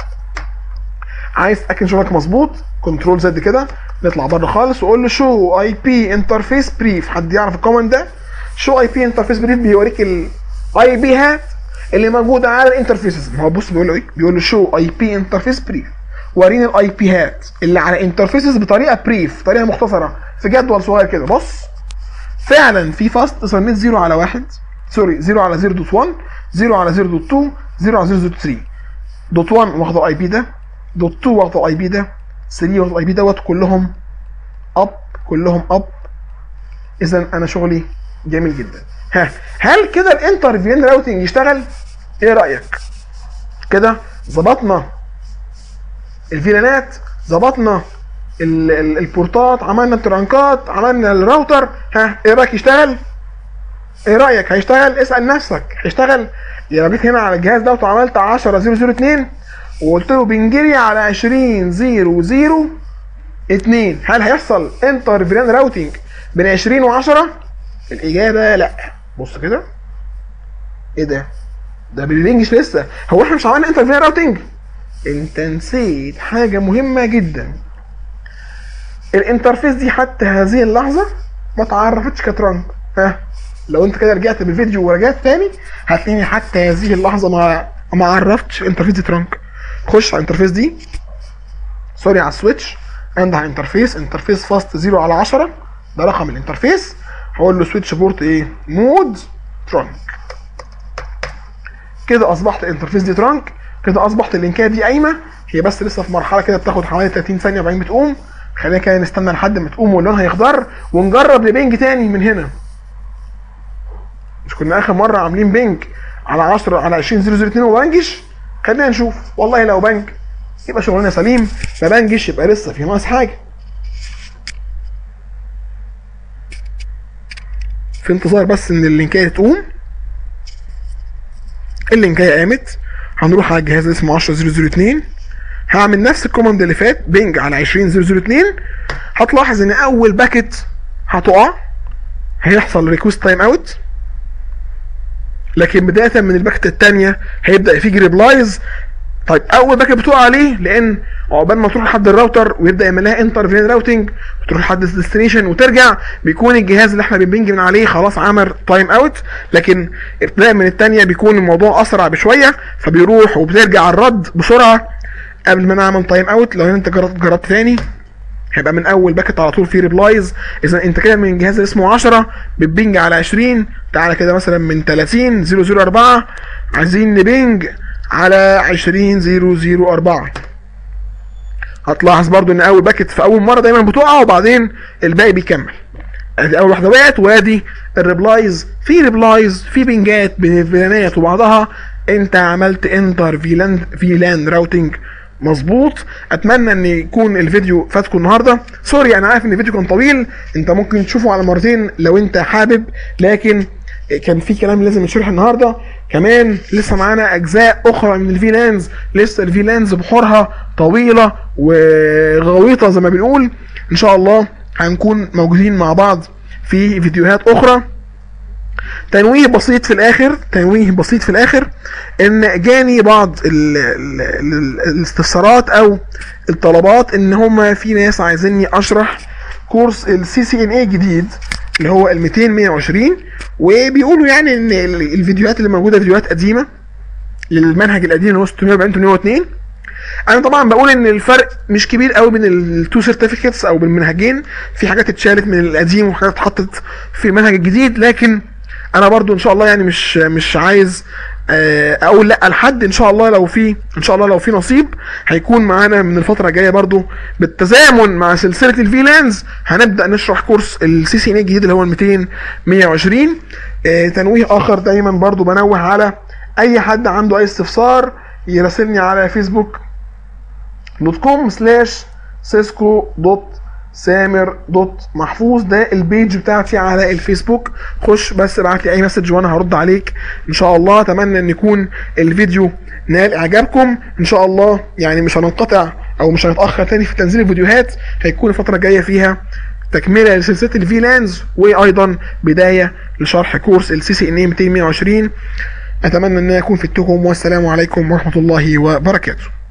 عايز تاكد شغلك مظبوط، كنترول زد كده، نطلع بره خالص واقول له شو اي بي انترفيس بريف. حد يعرف الكوماند ده؟ شو اي بي انترفيس بريف بيوريك الاي بي هات اللي موجوده على الانترفيسز. ما هو بص بيقول له ايه؟ بيقول له شو اي بي انترفيس بريف، وريني الاي بي هات اللي على انترفيسز بطريقه بريف، طريقه مختصره في جدول صغير كده. بص فعلا في فاست ايثرنت صفر على واحد، سوري صفر على صفر دوت واحد، صفر على صفر دوت اتنين، صفر على صفر دوت تلاتة. دوت واحد واخده الاي بي ده، دوت اتنين واخده الاي بي ده، تلاتة واخده الاي بي دوت، كلهم اب كلهم اب. اذا انا شغلي جميل جدا. ها، هل كده الانتر فيلان راوتنج يشتغل؟ ايه رايك؟ كده ظبطنا الفيلانات، ظبطنا البورتات، عملنا الترانكات، عملنا الراوتر. ها، ايه رايك يشتغل؟ ايه رايك هيشتغل؟ اسال نفسك هيشتغل؟ لو جيت هنا على الجهاز ده وعملت عشرة صفر صفر اتنين وقلت له بنجري على عشرين صفر صفر اتنين، هل هيحصل انتر فيلان راوتنج بين عشرين وعشرة؟ الاجابه لا. بص كده، ايه ده؟ ده بالانجلش لسه. هو احنا مش عملنا انتر فيلان راوتنج؟ انت نسيت حاجه مهمه جدا. الانترفيس دي حتى هذه اللحظه ما اتعرفتش كترانك. ها، لو انت كده رجعت بالفيديو ورجعت تاني هتلاقيني حتى هذه اللحظه ما ما عرفتش الانترفيس دي ترانك. خش على الانترفيس دي، سوري على السويتش، عندها انترفيس انترفيس فاست صفر على عشرة، ده رقم الانترفيس. هقول له سويتش بورت ايه؟ مود ترانك. كده اصبحت الانترفيس دي ترانك، كده اصبحت اللينكات دي قايمه. هي بس لسه في مرحله كده بتاخد حوالي تلاتين ثانيه وبعدين بتقوم. خلينا كده نستنى لحد ما تقوم ولونها يخضر ونجرب نبنج تاني من هنا. مش كنا اخر مره عاملين بنج على عشرة على عشرين صفر صفر اتنين وبنجش؟ خلينا نشوف. والله لو بنج يبقى شغلنا سليم، ما بنجش يبقى لسه في ناقص حاجه. في انتظار بس ان اللينكايه تقوم. اللينكايه قامت، هنروح على الجهاز اللي اسمه عشرة صفر صفر اتنين، هعمل نفس الكوماند اللي فات بنج على عشرين صفر صفر اتنين. هتلاحظ ان اول باكت هتقع، هيحصل ريكوست تايم اوت، لكن بدايه من الباكت الثانيه هيبدا في ريبلايز. طيب اول باكت بتقع ليه؟ لان عقبال ما تروح لحد الراوتر ويبدا يعمل لها انتر فيلان راوتنج وتروح لحد الديستنيشن وترجع، بيكون الجهاز اللي احنا بنبنج من عليه خلاص عمل تايم اوت. لكن ابتداء من الثانيه بيكون الموضوع اسرع بشويه، فبيروح وبترجع الرد بسرعه قبل ما نعمل تايم اوت. لو انت جربت جربت تاني هيبقى من اول باكت على طول في ريبلايز. اذا انت كده من الجهاز اللي اسمه عشرة بتبنج على عشرين، تعالى كده مثلا من تلاتين صفر صفر اربعة عايزين نبنج على عشرين صفر صفر اربعة. هتلاحظ برضو ان اول باكت في اول مره دايما بتقع وبعدين الباقي بيكمل. ادي اول واحده وقعت وادي الريبلايز. في ريبلايز، في بنجات بين الفيلانات وبعضها. انت عملت انتر فيلان فيلان راوتنج مظبوط. اتمنى ان يكون الفيديو فاتكم النهارده. سوري انا عارف ان الفيديو كان طويل، انت ممكن تشوفه على مرتين لو انت حابب، لكن كان في كلام لازم يتشرح النهارده. كمان لسه معانا اجزاء اخرى من الفيلانز، لسه الفيلانز بحورها طويله وغويطه زي ما بنقول. ان شاء الله هنكون موجودين مع بعض في فيديوهات اخرى. تنويه بسيط في الاخر، تنويه بسيط في الاخر ان جاني بعض ال ال ال الاستفسارات او الطلبات ان هم في ناس عايزيني اشرح كورس السي سي ان اي جديد اللي هو ال ميتين مية وعشرين، وبيقولوا يعني ان الفيديوهات اللي موجوده فيديوهات قديمه للمنهج القديم اللي هو ستمية واربعين تمنمية واتنين. انا طبعا بقول ان الفرق مش كبير قوي بين التو سيرتيفيكتس او بالمنهجين، في حاجات اتشالت من القديم وحاجات اتحطت في المنهج الجديد، لكن انا برضو ان شاء الله يعني مش مش عايز اقول لا لحد. ان شاء الله لو في ان شاء الله لو في نصيب هيكون معانا من الفتره الجايه برضو بالتزامن مع سلسله الفيلانز هنبدا نشرح كورس السي سي ان الجديد اللي هو ال ميتين مية وعشرين. تنويه اخر دايما برضو بنوه على اي حد عنده اي استفسار يراسلني على فيسبوك دوت كوم سلاش سيسكو دوت سامر دوت محفوظ، ده البيج بتاعتي على الفيسبوك. خش بس ابعت لي اي مسج وانا هرد عليك ان شاء الله. اتمنى ان يكون الفيديو نال اعجابكم ان شاء الله. يعني مش هننقطع او مش هنتاخر تاني في تنزيل الفيديوهات، هيكون الفتره الجايه فيها تكمله لسلسله الفيلانز وايضا بدايه لشرح كورس السي سي ان اي ميتين مية وعشرين. اتمنى ان اكون فدتكم، والسلام عليكم ورحمه الله وبركاته.